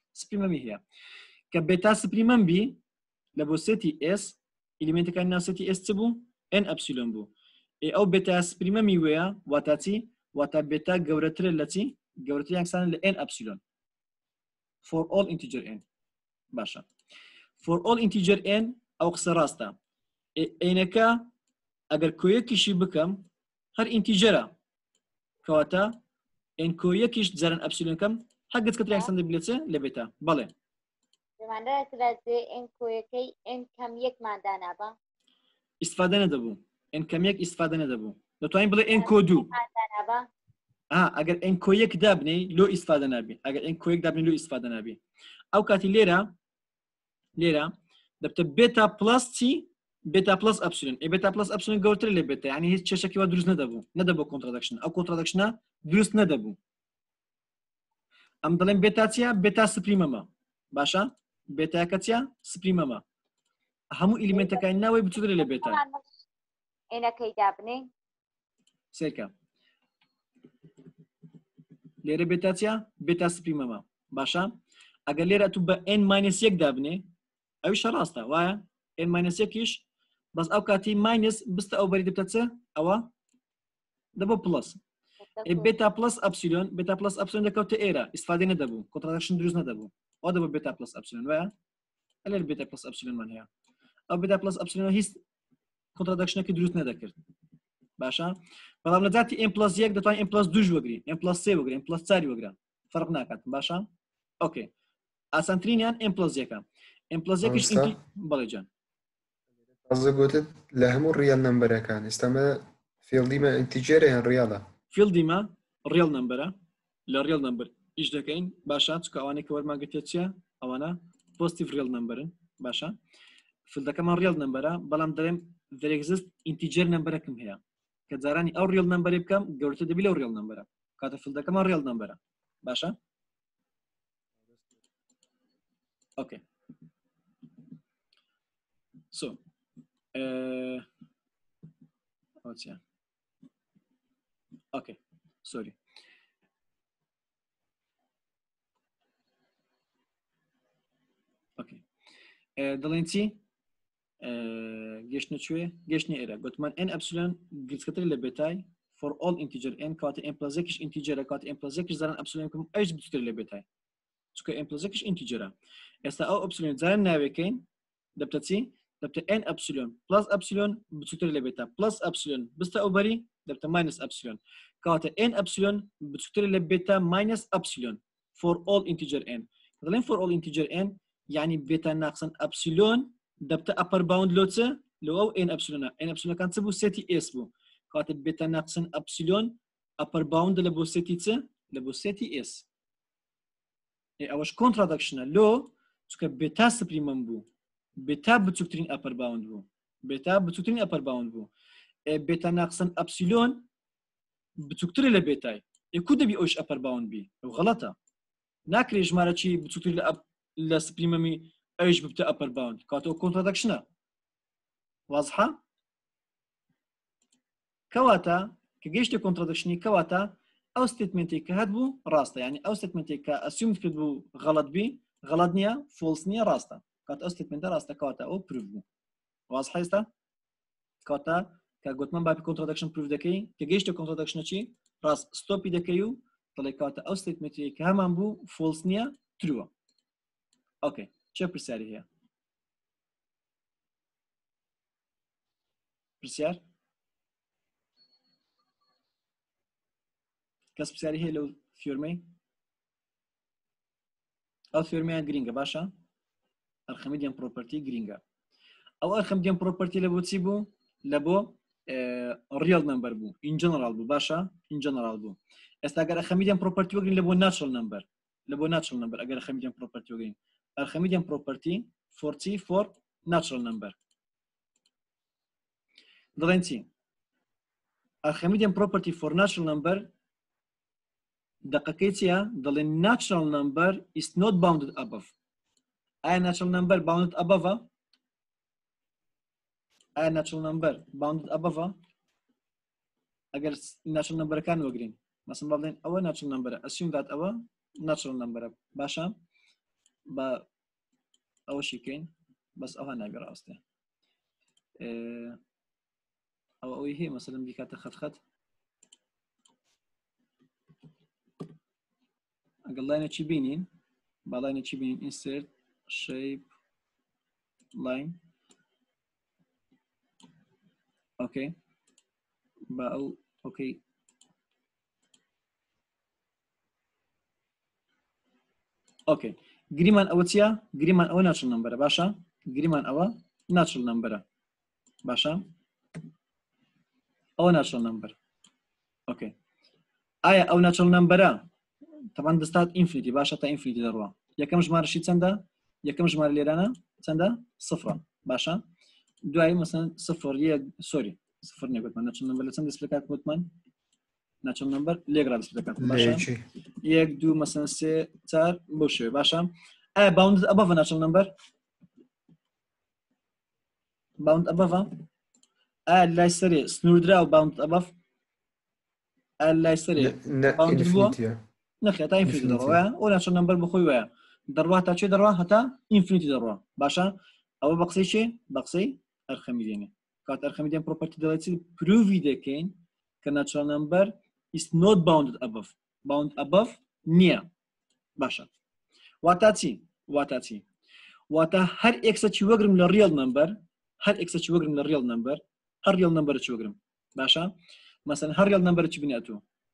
سپریمەمی هەیە کە بێتا سپریمەم بی لە بۆ سێتی S ئلیمنتەکانی ناو سێتی S چ بوو N ئەپسیلۆن بوو ئەو بێتا سپریمەمی وەیە واتە چی واتە بێتا گەورەترە لە چی گەورەتر یانکسانە لە N ئەپسیلۆن for all integer N باشە for all integer N ئەو قسە ڕاستە ئێنەکە ئەگەر کۆیەکیشی بکەم هەر ئینتیجەرە کەواتە ئێن کۆیەکیش جارن ئەپسیلۆنەکەم هەگەت کە یانکسان دەبێتە لە بێتا بەڵێ دەمانەوێت لە ئێن کۆیەکەی ئێن کەم یەکماندا نابە ئیسفادە نەدەبوو ئێن کەمێک ئیسفادە نەدەبوو دەتوانین بڵێ ئێن کۆ دوو ئەگەر ئێن کۆیەک دابنێ لۆ ئیسفادە نابێ ئەگەر ئێن کۆیەک دابنێ لۆ ئیسفادە نابێ ئەو کاتی لێرە لێرە دەبتە بێتا پلاس چی بێتا پلاس ئەپسیلۆن ئێ بێتا پلاس ئەپسیلۆن گەورەتر لێ بێتە یعنی هیچ کێشێکی وا دروست نەدەبوو نەدەبوو کۆنترادکشن ئەو کۆنترادکشنە دروست نەدەبوو ئەم دەڵێن بێتا چیە بێتا سپریمەمە باشە بێتاکە چیە سپریمەمە هەموو ئلیمنتەکانی ناوی بچووترە لە بێتا ئێنەکەی دابنێ سێرکە لێرە بێتا چیە بێتا سپریمەمە باشە ئەگەر لێرە تو بە n ماینەس یەک دابنێ ئەویش ڕاستە وایە n ماینەس یەکیش بەس ئەو کاتی ماینەس بستە ئەو بەری دەبتە چە ئەوە دەبە پلس بێتا پلس ئەپسیلۆن بێتا پلس ئەپسیلۆن دەکەوتە ئێرە ئیسفادە نەدەبوو کۆنترادکشن دروست نەدەبوو ئەو دەبە بێتا پلس ئەپسیلۆن وایە ئەلێر بێتا پلس ئەپسیلۆنمان هەیە ئەو بێتا پلس ئەپسیلۆن هیچ کۆنترادکشنێکی دروست نەدەکرد باشە بەڵام لە جاتی n پلس یەک دەتوانین n پلس دوو وەگری n پلس سێ وەگری n پلس چاری وەگرە فەرق ناکات باشە ئۆکێ ئاسانترینیان n پلس یەکە n پلس یەکیش بەڵێ جان ئەزە گوتت لە هەموو ڕیال نەمبەرەکان ئێستامە فێڵدیمە ئینتیجەرە یان ڕیاڵە فێڵدیمە ڕێڵ نەمبەرە لە ڕێڵ نەمبەر ئیش دەکەین باشە چکە ئەوانەی کە وەرماگرێت چیە ئەوانە پۆزتیڤ ڕێڵ نەمبەرن باشە فێڵدەکەمان ڕێڵ نەمبەرە بەڵام دەڵێم there exist integer نەمبەرەکەم هەیە کە جارانی ئەو ڕێڵ نەمبەری بکەم گەورەتر دەبی لەو ڕێڵ نەمبەرە کاتە فێڵدەکەمان ڕێڵ نەمبەرە باشە اوكي so uh, what's yeah okay sorry okay دەڵێنچی گەشتە کوێ گەشتنی ئێرە گوتمان n ئەپسیلۆن گرچکەتر لە بێتای for all integer n کاتە n plus یەکیش ئینتیجەرە کاتە n plus یەکیش زاران ئەپسیلۆنکەم ئەوش بچووتر لە بێتای چکە n plus یەکیش ئینتیجەرە ئێستا ئەو ئەپسیلۆن زاران ناوێکەین دەبتە چی دەبتە n ئەپسیلۆن plus ئەپسیلۆن بچووتر لە بێتە plus ئەپسیلۆن بستە ئەو بەری دەبتە minus ئەپسیلۆن کاتە n ئەپسیلۆن بچووتر لە بێتە minus ئەپسیلۆن for all integer n دەڵێن for all integer n يعني بێتە ناقسن ئەپسیلۆن دەبتە ئەپەر باوند لۆچە لەو ئەو n ئەپسیلۆنە n ئەپسیلۆنەکان چ بوو سێتی s بوو کاتە بێتە ناقسن ئەپسیلۆن ئەپەر باوند لە بۆ سێتی چ لە بۆ سێتی s ئەوەش کۆنترادکشنە لۆ چکە بێتا سپریمەم بوو بێتا بچووکترین ئەپەر باوند بوو بێتا بچووکترین ئەپەر باوند بوو بێتە ناقسن ئەپسیلۆن بچووکترە لە بێتای ئێکو دەبی ئەوش ئەپەر باوند بی ئەو غەڵەتە ناکرێ ژمارە چی بچووکتر لە لە سپریمەمی ئەوش ببتە ئەپەر باوند کاتەوە کۆنترادکشنە وازحە کەواتە کە گەیشتە کۆنترادکشنی کەواتە ئەو ستێتمنتێک کە هەت بوو ڕاستە یعنی ئەو ستێتمنتێک کە ئەسیوم کرد بوو غەڵەت بی غەڵەت نییە فۆلس نییە ڕاستە کات ئەو ستێتمنتە ڕاستە کەواتە ئەو پروف بوو وازحە ئێستا کاتە کە گوتمان باپی کۆنترادکشن پروف دەکەی کە گەیشتە کۆنترادکشنە چی ڕاست ستۆپی دەکەی و دەڵێ کاتە ئەو ستێتمنتێک کە هەمان بوو فۆلس نییە ترووە اوكي چه پرسیاری هەیە پرسیار کەس پرسیاری هەیە لەو فێرمەی ئەو فێرمەیان گرینگە باشە ئەرخەمیدیان پرۆپەرتی گرینگە ئەو ئەرخەمیدیان پرۆپەرتی لە بۆ چی بوو لە بۆ ریال نمبر بوو ئین جەنەرال بوو باشە ئین جەنەرال بوو ئێستا ئەگەر ئەرخەمیدیان پرۆپەرتی وەگرین لە بۆ ناتچرال نمبر لە بۆ ناتچرال نمبر ئەگەر ئەرخەمیدیان پرۆپەرتی وەگرین Archimedean property for T for natural number. دەڵێن چی؟ Archimedean property for natural number دقیقەی چیە؟ دەڵێن natural number is not bounded above. ئایا natural number bounded above؟ ئایا natural number bounded above؟ ئەگەر natural number کان وەگرین. مەسەڵەن بڵێن ئەوە natural number، assume that ئەوە natural number باشە؟ بە ئەوەشی بکەین بەس ئەوها نابێ ڕاستێ ئەو ئەوەی هەیە مەسەلەن بیکاتە خەت خەت ئەگەر لاینێکی بینین با لاینێکی بینین insert shape line اوكي با ئەو اوكي اوكي گریمان ئەوە چییە گریمان ئەوە ناچڵ نمبەرە باشە گریمان ئەوە ناچڵ نمبەرە باشە ئەوە ناچڵ نمبەر اوكي ئایا ئەو ناچڵ نمبەرە طبعا دەستات ئینفینیتی باشە تا ئینفینیتی دەڕوە یەکەم ژمارەشی چەندە یەکەم ژمارە لێرانە چەندە سفرە باشە دوای مەسەن سفر یەک سۆری سفر نێگوتمان ناچڵ نمبەر لە چەند دەست پێکات وتمان ناچڵ نمبەر لێگرا دەست پێکات باشە یەک دوو مەسەن سێ چار بۆ شوێ باشە ئایا باوند ئەبەڤە ناچڵ نمبەر باوند ئەبەڤە ئایا لای سەرێ سنووردرا و باوند ئەبەڤ ئایا لای سەرێ باوند بووە نەخێ تا ئینفینیتی دەڕوە ئەو ناچڵ نمبەر بخۆی وایە دەڕوا تا چێ دەڕوا هەتا ئینفینیتی دەڕوا باشە ئەوە بە قسەی چێ بە قسەی ئەرخەمیدێنێ کات ئەرخەمیدێن پرۆپەرتی دەڵێت پروڤی دەکەین کە ناچڵ نمبەر is not bounded above bound above نییە باشە واتە چی واتە چی واتە هەر ئێکسەکی وەگرم لە ریڵ نمبەر هەر ئێکسەکی وەگرم لە ریڵ نمبەر هەر ریڵ نمبەرەکی وەگرم باشە مەسەن هەر ریڵ نمبەرەکی بنێتوە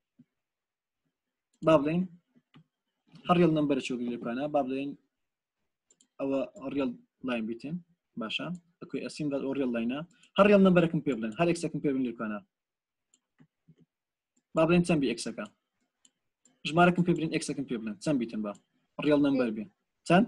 با بڵێن هەر ریڵ نمبەرەکی وەگرم لێکوانە با بڵێن ئەوە ریڵ لاین بیتین باشە ئەکوی ئەسیم داد ئەو ریڵ لاینە هەر ریڵ نمبەرەکەم پێ بڵێن هەر ئێکسەکەم پێ بڵێن لێکوانە با بڵێن چەند بی ئێکسەکە ژمارەکەم پێ بڵێن ئێکسەکەم پێ بڵێن چەند بیتن بە ریڵ نمبەر بێ چەند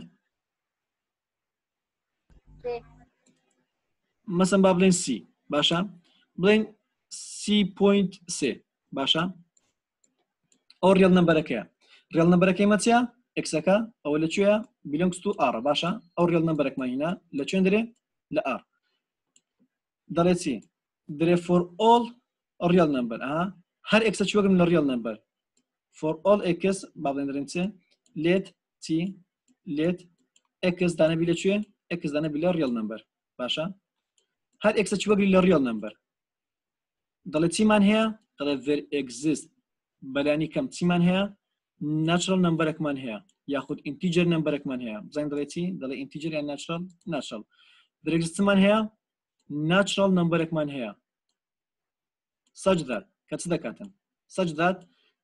مەسەن با بڵێن سی باشە بڵێن سی پۆینت سێ باشە ئەو ریڵ نمبەرەکەیە ریڵ نمبەرەکەی مەچیە ئێکسەکە ئەوە لەکوێیە بیلۆنگس تو ئار باشە ئەو ریڵ نمبەرەکمان هینە لە چێن دەرێ لە ئار دەڵێت چی دەرێ فۆر ئۆڵ ریڵ نمبەر ئەها هەر ئێکسەکی وەگرم لە ریڵ نمبەر for all x با بڵێن دەرێن چێ لێت چی لێت x دانەبی لەکوێ x دانەبی لە ریڵ نمبەر باشە هەر ئێکسەکی وەگری لە ریڵ نمبەر دەڵێت چیمان هەیە دەڵێت there exist بەلانی کەم چیمان هەیە natural نمبەرێکمان هەیە یاخود integer نمبەرێکمان هەیە بزانین دەڵێت چی دەڵێت integer یان natural natural there exist چمان هەیە natural نمبەرێکمان هەیە such that کە چ دەکاتن such that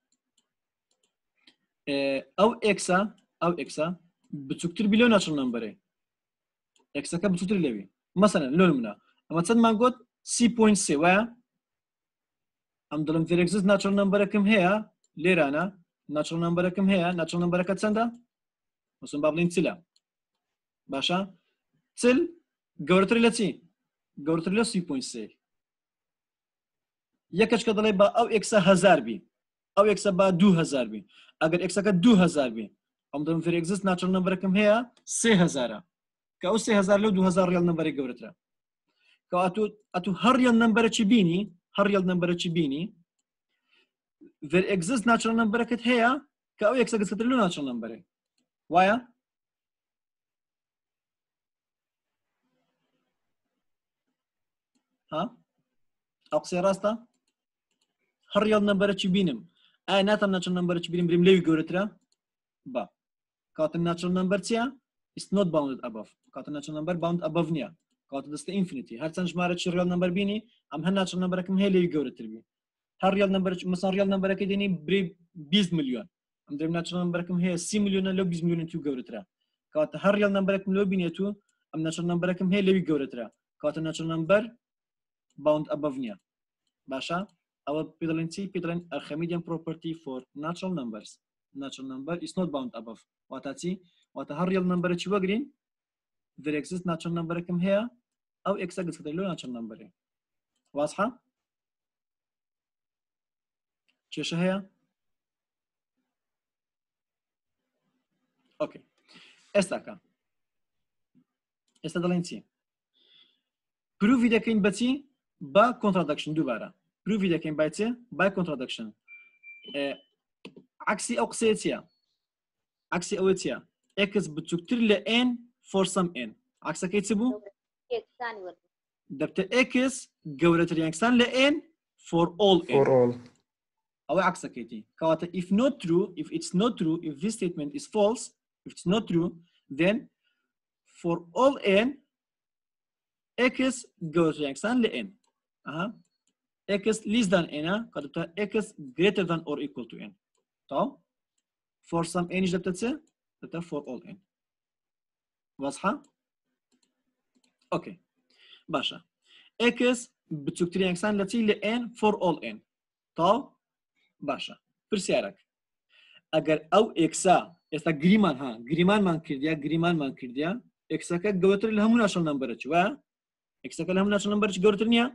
ئەو ئێکسە ئەو ئێکسە بچووکتر بی لەو ناچڵ نمبەرێ ئێکسەکە بچووتر لەوی مەسەلەن لۆ نمونە ئەمە چەندمان گوت سی پۆینت سێ وایە ئەم دڵم there exist ناچڵ نمبەرەکەم هەیە لێرانە ناچڵ نمبەرەکەم هەیە ناچڵ نمبەرەکە چەندە مەسەلەن با بڵێن چلە باشە چل گەورەتر لە چی گەورەتر لە سی پۆینت سێ یەکەش کە دەڵێ بە ئەو ئێکسە هەزار بی ئەو ئێکسە با دوو هەزار بی ئەگەر ئێکسەکە دوو هەزار بی ئەم دڵم there exist ناچڵ نمبەرەکەم هەیە سێ هەزارە کە ئەو سێ هەزار لەو دوو هەزار ریال نمبەرێک گەورەترە کە ئەتو هەر ریال نمبەرەکی بینی هەر ریال نمبەرەکی بینی there exist ناچڵ نمبەرەکەت هەیە کە ئەو ئێکسە گەورەتر لەو ناچڵ نمبەرێ وایە ها ئەو قسەی ڕاستە هەر ریال نمبەرەکی بینم ئایا ناتەم ناچڵ نمبەرەکی بینم بریم لەوی گەورەترە با کاتە ناچڵ نمبەر چییە is not bounded above کاتە ناچڵ نمبەر bound above نییە کاتە دەستە ئینفینیتی هەرچەند ژمارەی ریال نمبەر بینی ئەم هەر ناچڵ نمبەرەکەم هەیە لەوی گەورەتر بی هەر ریال نمبەر مەسەڵەن ریال نمبەرەکەی دێنی بری بیست ملیۆن ئەم دەرێم ناچڵ نمبەرەکەم هەیە سی ملیۆنە لەو بیست ملیۆنی تو گەورەترە کاتە هەر ریال نمبەرەکەم لەو بینێتو ئەم ناچڵ نمبەرەکەم هەیە لەوی گەورەترە کاتە ناچڵ نمبەر bound above نییە باشە ئەوە پێ دەڵێن چی پێ دەڵێن ئەرخەمیدیان property for natural numbers natural number is not bound above واتە چی واتە هەر ریال نمبەرەکی وەگرین there exist natural نمبەرەکەم هەیە ئەو ئێکسە گەورەترە لەو natural نمبەرێ واضحە کێشە هەیە اوكي ئێستاکە ئێستا دەڵێن چی پروڤی دەکەین بەچی با contradiction دووبارە پروڤی دەکەین با چێ با contradiction عکسی ئەو قسەیە چییە عکسی ئەوە چییە x بچووکتر لە n for some n عکسەکەی چ بوو یەکسانی وەرگرت دەبتە x گەورەتر یەکسان لە n for all n for all ئەوە عکسەکەیتی کەواتە if not true if it's not true if this statement is false if it's not true then for all n x گەورەتر یەکسان لە n ئەها x less than n کەواتە x greater than or equal to n تمام for some n دەبتە چ دەبتە for all n واضحة اوكي باشا x بچووکتر یەکسان لە چی لە n for all n تاو باشە پرسیارێک ئەگەر ئەو ئێکسا ئێستا گریمان ها گریمانمان کردیا گریمانمان کردیا ئێکسەکە گەورەتر لە هەموو ناشۆن نەمبەرە وایە ئێکسەکە لە هەموو ناشۆن نەمبەرێکی گەورەتر نییە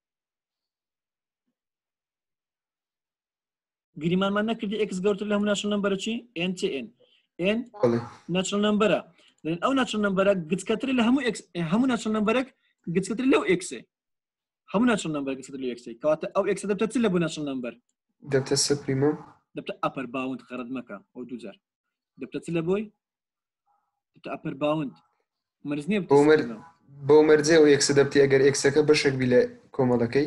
گریمانمان نەکردی ئێکس گەورەتر لە هەموو ناشۆن نەمبەرێکی n چ n n ناشۆن نەمبەرە ئەو ناشۆن نەمبەرە گچکەتر لە هەموو هەموو ناشۆن نەمبەرێک گچکەتر لەو ئێکسێ هەموو ناشۆن نەمبەر گچکەتر لەو ئێکسێ کەواتە ئەو ئێکسە دەبتە چ لە بۆ ناشۆن نەمبەر دەبتە سپریمەم دەبتە ئەپەر باوند غەرەت مەکە ئەو دوو جار دەبتە چ لە بۆی دەبتە ئەپەر باوند مەرج نییە بۆ مەرجێ و ئێکسە دەبتی ئەگەر ئێکسەکە بەشێک بی لە کۆمەڵەکەی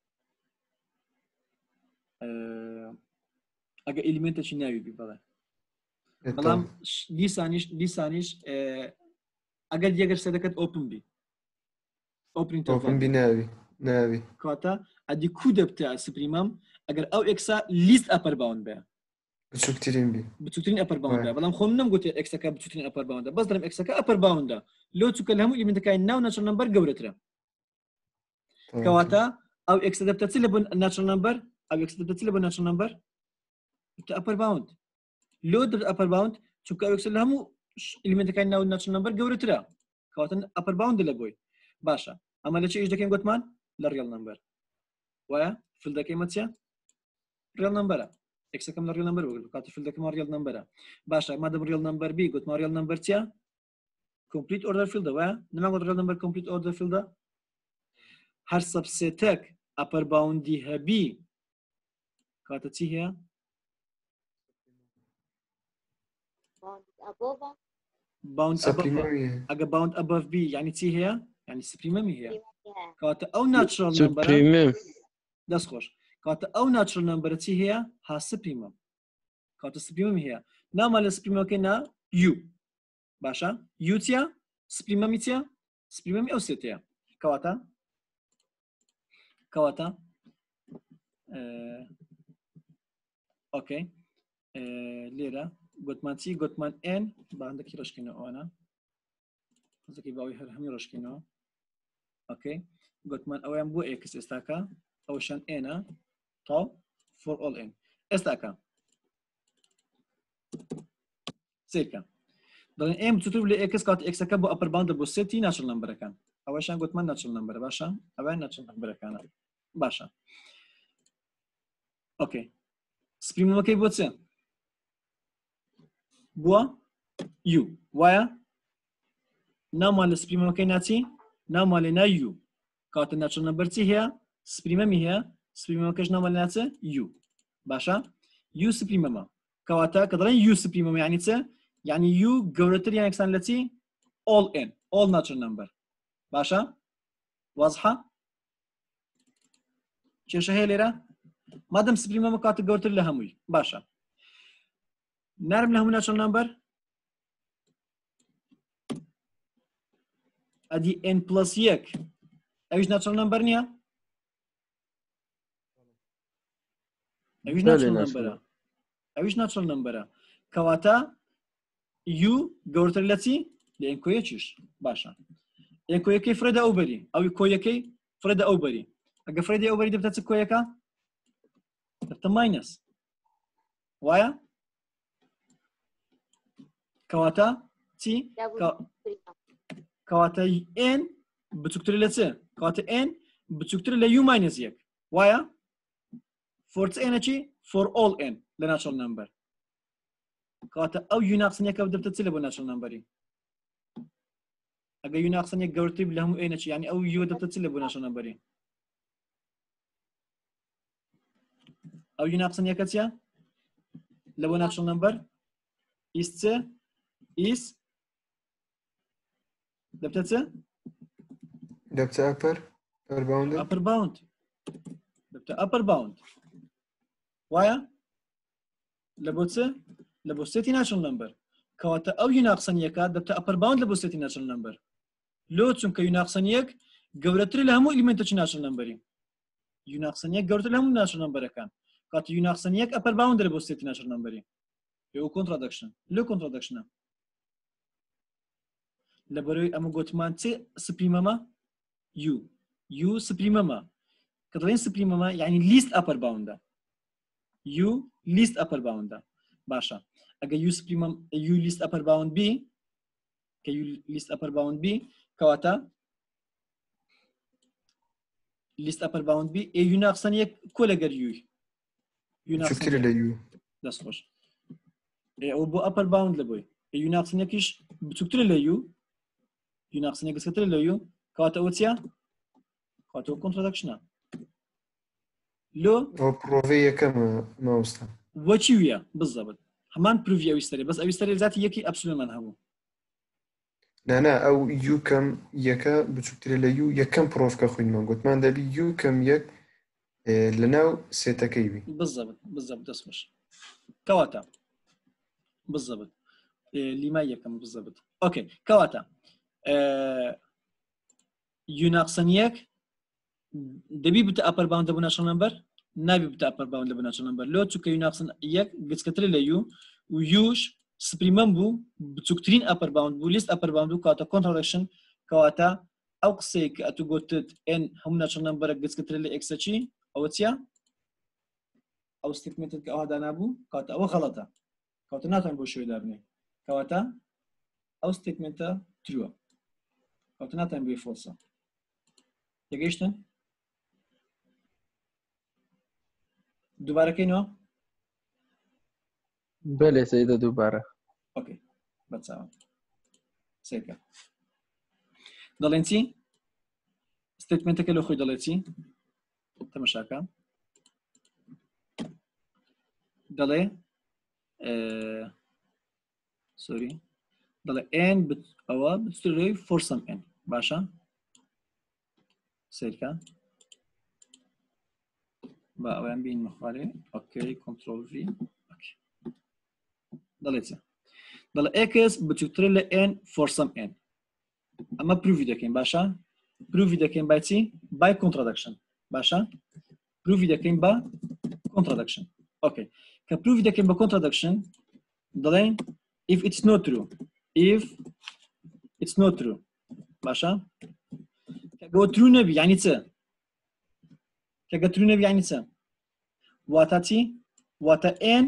ئەگە ئلیمنتێکی ناوی بی بەڵێ بەڵام دیسانیش دیسانیش ئەگەر یەگەر سەدەکەت ئۆپن بی ئۆپن بی ناوی ناوی کاتە ئەدی کو دەبتە سپریمەم ئەگەر ئەو ئێکسا لیست ئەپەر باوند بێ بچووکترین بی بچووترین ئەپەر باوندە بەڵام خۆم نەمگوتێ ئێکسەکە بچووترین ئەپەر باوندە بەس دەرم ئێکسەکە ئەپەر باوندە لۆ چووکە لە هەموو ئلیمنتەکانی ناو ناشۆن نەمبەر گەورەترە کەواتە ئەو ئێکسە دەبتە چ لە بۆ ناشۆن نەمبەر ئەو ئێکسە دەبتە چ لە بۆ ناشۆن نەمبەر دەبتە ئەپەر باوند لۆ دەبتە ئەپەر باوند چونکە ئەو ئێکسە لە هەموو ئلیمنتەکانی ناو ناشۆن نەمبەر گەورەترە کەواتە ئەپەر باوندە لە بۆی باشە ئەمە لە چ ئیش دەکەین گوتمان لە ڕێڵ نەمبەر وایە فل دەکەیمە چیە ڕێڵ نەمبەرە ئێکسەکەم لە ڕێڵ نەمبەر وەرگرت کاتە فل دەکەمە ڕێڵ نەمبەرە باشە مادەم ڕێڵ نەمبەر بی گوتمان ڕێڵ نەمبەر چیە کۆمپلیت ئۆردەر فیلدە وایە نەماگوت ڕێڵ نەمبەر کۆمپلیت ئۆردەر فیلدە هەر سەبسێتێک ئەپەر باوندی هەبی کاتە چی هەیە باوند ئەگە باوند ئەبەف بی یعنی چی هەیە یعنی سپریمەمی هەیە کاتە ئەو ناتچرال نەمبەرە دەست خۆش کاتە ئەو ناتچرال نەمبەرە چی هەیە ها سپریمەم کاتە سپریمەمی هەیە ناما لە سپریمەکەی نا یو باشە یو چیە سپریمەمی چیە سپریمەمی ئەو سێتەیە کەواتە کەواتە ئۆکەی لێرە گوتمان چی گوتمان n باندێکی ڕشکینەوە ئەوانە زەکی باوی هەر هەمی ڕشکینەوە ئۆکەی گوتمان ئەویان بۆ x ئێستاکە ئەوشان n تاو for all n ئێستاکە سیرکە دەڵێن m بچووتر لە x کات x-ەکە بۆ ئەپەر باوندە بۆ سێتی ناشۆن نەمبەرەکان ئەوەشان گوتمان ناشۆن نەمبەرە باشە ئەویان ناشۆن نەمبەرەکانە باشە ئۆکەی سپریمەکەی بۆ چێ بووە یو وایە نامان لە سپریمەکەی ناچی نامان لێ نا یو کاتە ناچۆن نەمبەر چی هەیە سپریمەمی هەیە سپریمەکەش نامان لە ناچە یو باشە یو سپریمەمە کەواتە کە دەڵێن یو سپریمەمە یعنی چە یعنی یو گەورەتر یان یەکسان لە چی all n all ناچۆن نەمبەر باشە وازحە کێشە هەیە لێرە مادەم سپریمەمە کاتە گەورەتر لە هەمووی باشە نرم لە هەموو ناچۆن نەمبەر ئەدی n پلس یەک ئەویش ناچۆن نەمبەر نییە ئەویش ناچۆن نەمبەرە ئەویش ناچۆن نەمبەرە کەواتە یو گەورەتر لە چی لە n کۆیەکیش باشە n کۆیەکەی فرەدە ئەو بەری ئەوی کۆیەکەی فرەدە ئەو بەری ئەگە فرەدی ئەو بەری دەبتە چ کۆیەکە دەبتە ماینەس وایە کەواتە چی کەواتە n بچووکتر لە چ کەواتە n بچووکتر لە u ماینەس یەک وایە for چ n چی for all n لە ناچۆن نەمبەر کەواتە ئەو u ناقسن یەکە دەبتە چ لە بۆ ناچۆن نەمبەری ئەگە u ناقسن یەک گەورەتر لە هەموو n چی یعنی ئەو u دەبتە چ لە بۆ ناچۆن نەمبەری ئەو u ناقسن یەکە چیە لە بۆ ناچۆن نەمبەر ئیس چ is دەبتە چ؟ دەبتە ئەپەر پەرباوندە upper bound دەبتە upper bound وایە لە بۆ چ؟ لە بۆ سێتی natural number کەواتە ئەو یوناقسەنیەکە دەبتە upper bound لە بۆ سێتی natural number لۆ چونکە یوناقسەنیەک گەورەتر لە هەموو ئلیمنتێکی natural numberی یوناقسەنیەک گەورەتر لە هەموو natural numberەکان کاتە یوناقسەنیەک upper bound لە بۆ سێتی natural numberی ئەو contradiction لۆ contradictionە لە بەرەوەی ئەمە گوتمان چێ سپریمەمە u u سپریمەمە کە دەڵێن سپریمەمە یعنی least upper boundە u least upper boundە باشە ئەگە u سپریمەم u least upper bound b کە u least upper bound b کەواتە least upper bound b ئێ یوناقسەنیەک کۆ لەگەر u بچووکترە لە u دەست خۆش ئەو بۆ upper bound لە بۆی یوناقسەنیەکیش بچووکترە لە u یوناقسەنیەک گەورەترە لە u کەواتە ئەوە چییە؟ کەواتە ئەوە contradiction-ە لۆ ئەوە پرۆڤەی یەکەمە ماوەستا وەچی ویە بالضبط هەمان پروڤی ئەویستەرێ بەس ئەویستەرێ ذاتی یەکی ئەبسولۆمان هەبوو نانا ئەو u کەم یەکە بچووکترە لە u یەکەم پرۆڤکە خوێنمان گوتمان دەبی u کەم یەک لەناو سێتەکەی بی بالضبط بالضبط دەست خۆش کەواتە بالضبط لیمای یەکەم بالضبط ئۆکێ کەواتە یوناقسەنیەک دەبی بتە upper bound لە بۆ natural number نابی بتە upper bound لە بۆ natural number لۆ چونکە یوناقسەن یەک گچکەترە لە u و uش سپریمەم بوو بچووکترین upper bound بوو least upper bound بوو کەواتە contradiction کەواتە ئەو قسەی کە ئەتو گوتت n هەموو natural numberە گچکەترە لە x چی ئەوە چییە؟ ئەو statementت کە ئەوە دانابوو کەواتە ئەوە غەڵەتە کەواتە ناتوان بۆ شوێ دابنێ کەواتە ئەو statementە ترووە کەواتە ناتوان بێ false یەگەیشتن دووبارەکەینەوە بەلێ سەیدە دووبارە اوكي بتساوي سيكا دەڵێن چی ستیتمنتەکە لە خۆی دەڵێت چی تەماشاکە دەڵێ سۆری دەڵێ n ئەوە بچێ for some n باشە سیرکە با ئەویان بینمە خوارێ اوكي کنترۆل v دەڵێت دەڵێ x بچووکترە لە n for some n ئەمە پروڤی دەکەین باشە پروڤی دەکەین با چی by contradiction باشە پروڤی دەکەین بە contradiction اوكي کە پروڤی دەکەین بە contradiction دەڵێن if it's not true if it's not true باشە کەگەوە true نەبی یعنی چ کەگە true نەبی یعنی چ واتە چی واتە n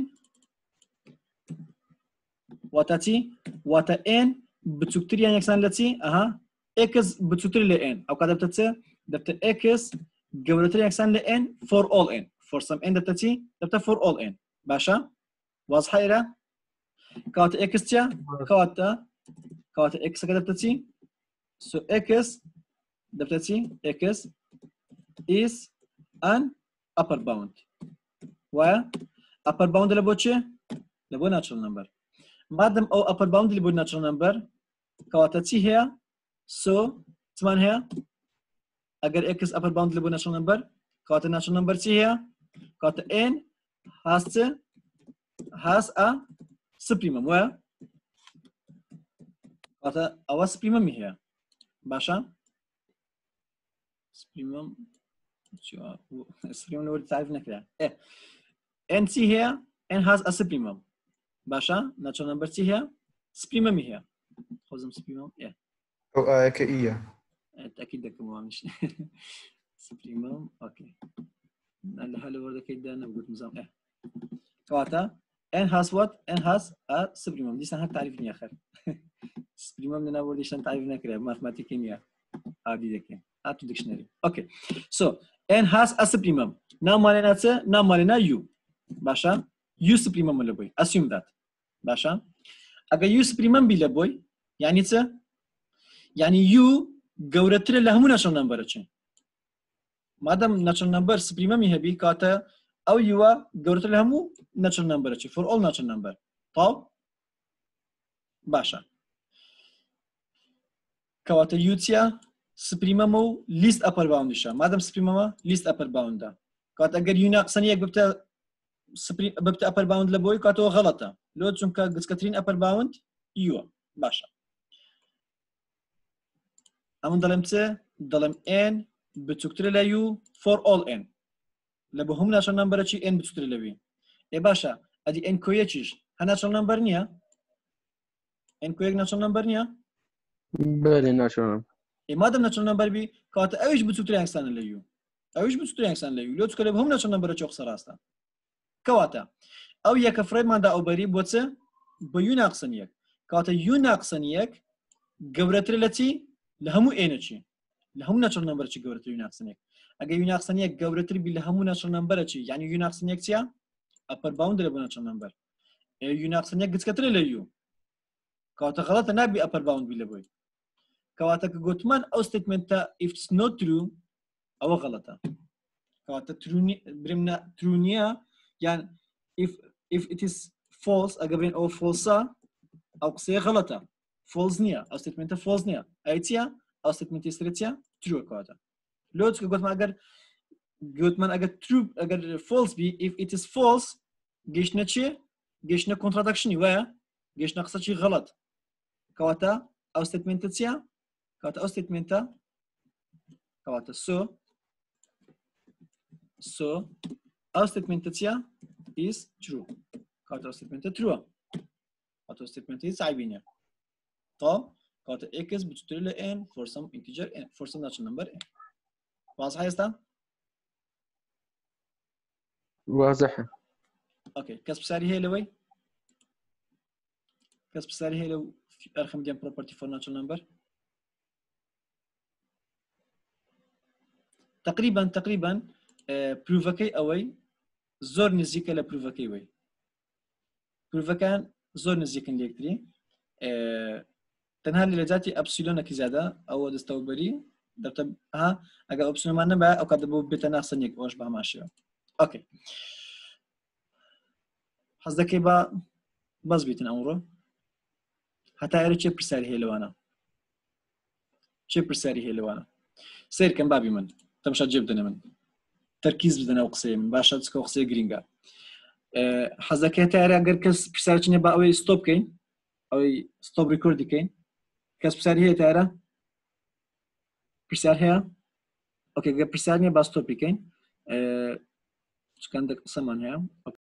واتە چی واتە n بچووکتر یان یەکسان لە چی ئەها x بچووکتر لە n ئەو کات دەبتە چ دەبتە x گەورەتر یەکسان لە n for all n for some n دەبتە چی دەبتە for all n باشە واضحە ئێرە کەواتە x چیە کەواتە کەواتە xەکە دەبتە چی so x دەبتە چی x is an upper bound وایە upper bound لە بۆ چی لە بۆ natural number مادەم ئەو upper bound لە بۆ natural number کەواتە چی هەیە so چمان هەیە ئەگەر x upper bound لە بۆ natural number کەواتە natural number چی هەیە کەواتە n has چ has a supremum وایە کەواتە ئەوە supremum هەیە باشە supremum supremum لەوەی تعریف نەکرا n چی هەیە n has a supremum باشە natural number چی هەیە supremum هەیە خۆزم supremum ێ ئەو ئایەکە ئیە تأكيد دەکەم وانش supremum اوكي لە هەلە وەردەکەیدا نەبووت نظام ێ کەواتە n has what n has a supremum دیسان هەر تعریف نییە خەر supremum لە ناو وەردیشان تعریف نەکرا ماتماتیکی نییە عادی دەکەین هاتو دیکشنەری اوكي so n has a supremum ناومانێنا چ ناومانێنا u باشە u supremum لە بۆی assume that باشە ئەگەر u supremum بی لە بۆی یعنی چ یعنی u گەورەترە لە هەموو natural number چ مادەم natural number supremum هەبی کاتە ئەو u گەورەتر لە هەموو natural number چ for all natural number تاو باشە کەواتە یوتیا سپریمەمە و لیست ئەپەر باوندیشە مادەم سپریمەمە لیست ئەپەر باوندە کات ئەگەر یو ناقسەنیەک ببتە ببتە ئەپەر باوند لە بۆی کاتەوە غەڵەتە لۆ چونکە گچکەترین ئەپەر باوند یووە باشە ئەمن دەڵێم چ دەڵێم n بچووکترە لە u for all n لە بۆ هەموو ناشۆن نمبەرەکی n بچووکترە لەوی ئێ باشە ئەدی n کۆیەکیش هە ناشۆن نمبەر نییە n کۆیەک ناشۆن نمبەر نییە بەڵێ ناشۆنم ئێ مادەم ناشۆن نمبەر بی کاتە ئەویش بچووکترە یانگستانە لە u ئەویش بچووکترە یانگستان لە u لۆ چکە لە بۆ هەموو ناشۆن نمبەرەکی قسە ڕاستە کەواتە ئەو یەکە فڕێماندا ئەو بەری بۆ چ بە u ناقسەن یەک کاتە u ناقسەن یەک گەورەتر لە چی لە هەموو ئێنەچی لە هەموو ناشۆن نمبەرەکی گەورەتر u ناقسەن یەک ئەگەر u ناقسەن یەک گەورەتر بی لە هەموو ناشۆن نمبەرەکی یعنی u ناقسەن یەک چییە ئەپەر باوند لە بۆ ناشۆن نمبەر u ناقسەن یەک گچکەترە لە u کەواتە غەڵەتە نابی ئەپەر باوند بی لە بۆی کەواتە کە گوتمان ئەو ستێتمنتە if it's not true ئەوە غەڵەتە کەواتە برێمە true نییە یان if if it is false ئەگە بێن ئەوە false ئەو قسەیە غەڵەتە false نییە ئەو ستێتمنتە false نییە ئەی چییە ئەو ستێتمنتی ئێسترە چییە true کەواتە لۆ چکە گوتمان ئەگەر گوتمان ئەگەر true ئەگەر false بی if it is false گەیشتنە چیە گەیشتنە contradiction وایە گەیشتنە قسەی غەڵەت کەواتە ئەو ستێتمنتە چییە کەواتە ئەو ستێتمنتە کەواتە so so ئەو ستێتمنتە چییە is true کەواتە ئەو ستێتمنتە trueە کەواتە ئەو ستێتمنتە هیچ عیبی نییە طب کەواتە x بچووکتر لە n for some integer n for some natural number n واضحە ئێستا واضحە اوكي کەس پرسیاری هەیە لەوەی کەس پرسیاری هەیە لەو ئەرخەمدیان property for natural number تقريبا تقريبا پروڤەکەی ئەوەی زۆر نزیکە لە پروڤەکەی وەی پروڤەکان زۆر نزیکن لەکتری تەنها لە لەجاتی ئەپسیلۆنێکی زیادە ئەوە دەستەوبەری دەبتە ها ئەگەر ئۆپسیۆنمان نەبە ئەو کاتە بۆ بێتە ناقسەنێک ئەوەش بە هەماشەوە ئۆکەی حەز دەکەی بە بەس بیتن ئەمڕۆ هەتا ئێرە چێ پرسیاری هەیە لەوانە چێ پرسیاری هەیە لەوانە سیرکەم بابی من تەماشا جێ بدەنە من تەرکیز بدەنە ئەو قسەی من باشە چکە قسەی گرینگە حەز دەکەی هەتا ئێرە ئەگەر کەس پرسیارێکی هەیە بە ئەوەی ستۆپ بکەین ئەوەی ستۆپ ڕیکۆرد بکەین کەس پرسیاری هەیە تا ئێرە پرسیار هەیە اوكي گە پرسیار نییە با ستۆپ بکەین چکەندە قسەمان هەیە اوكي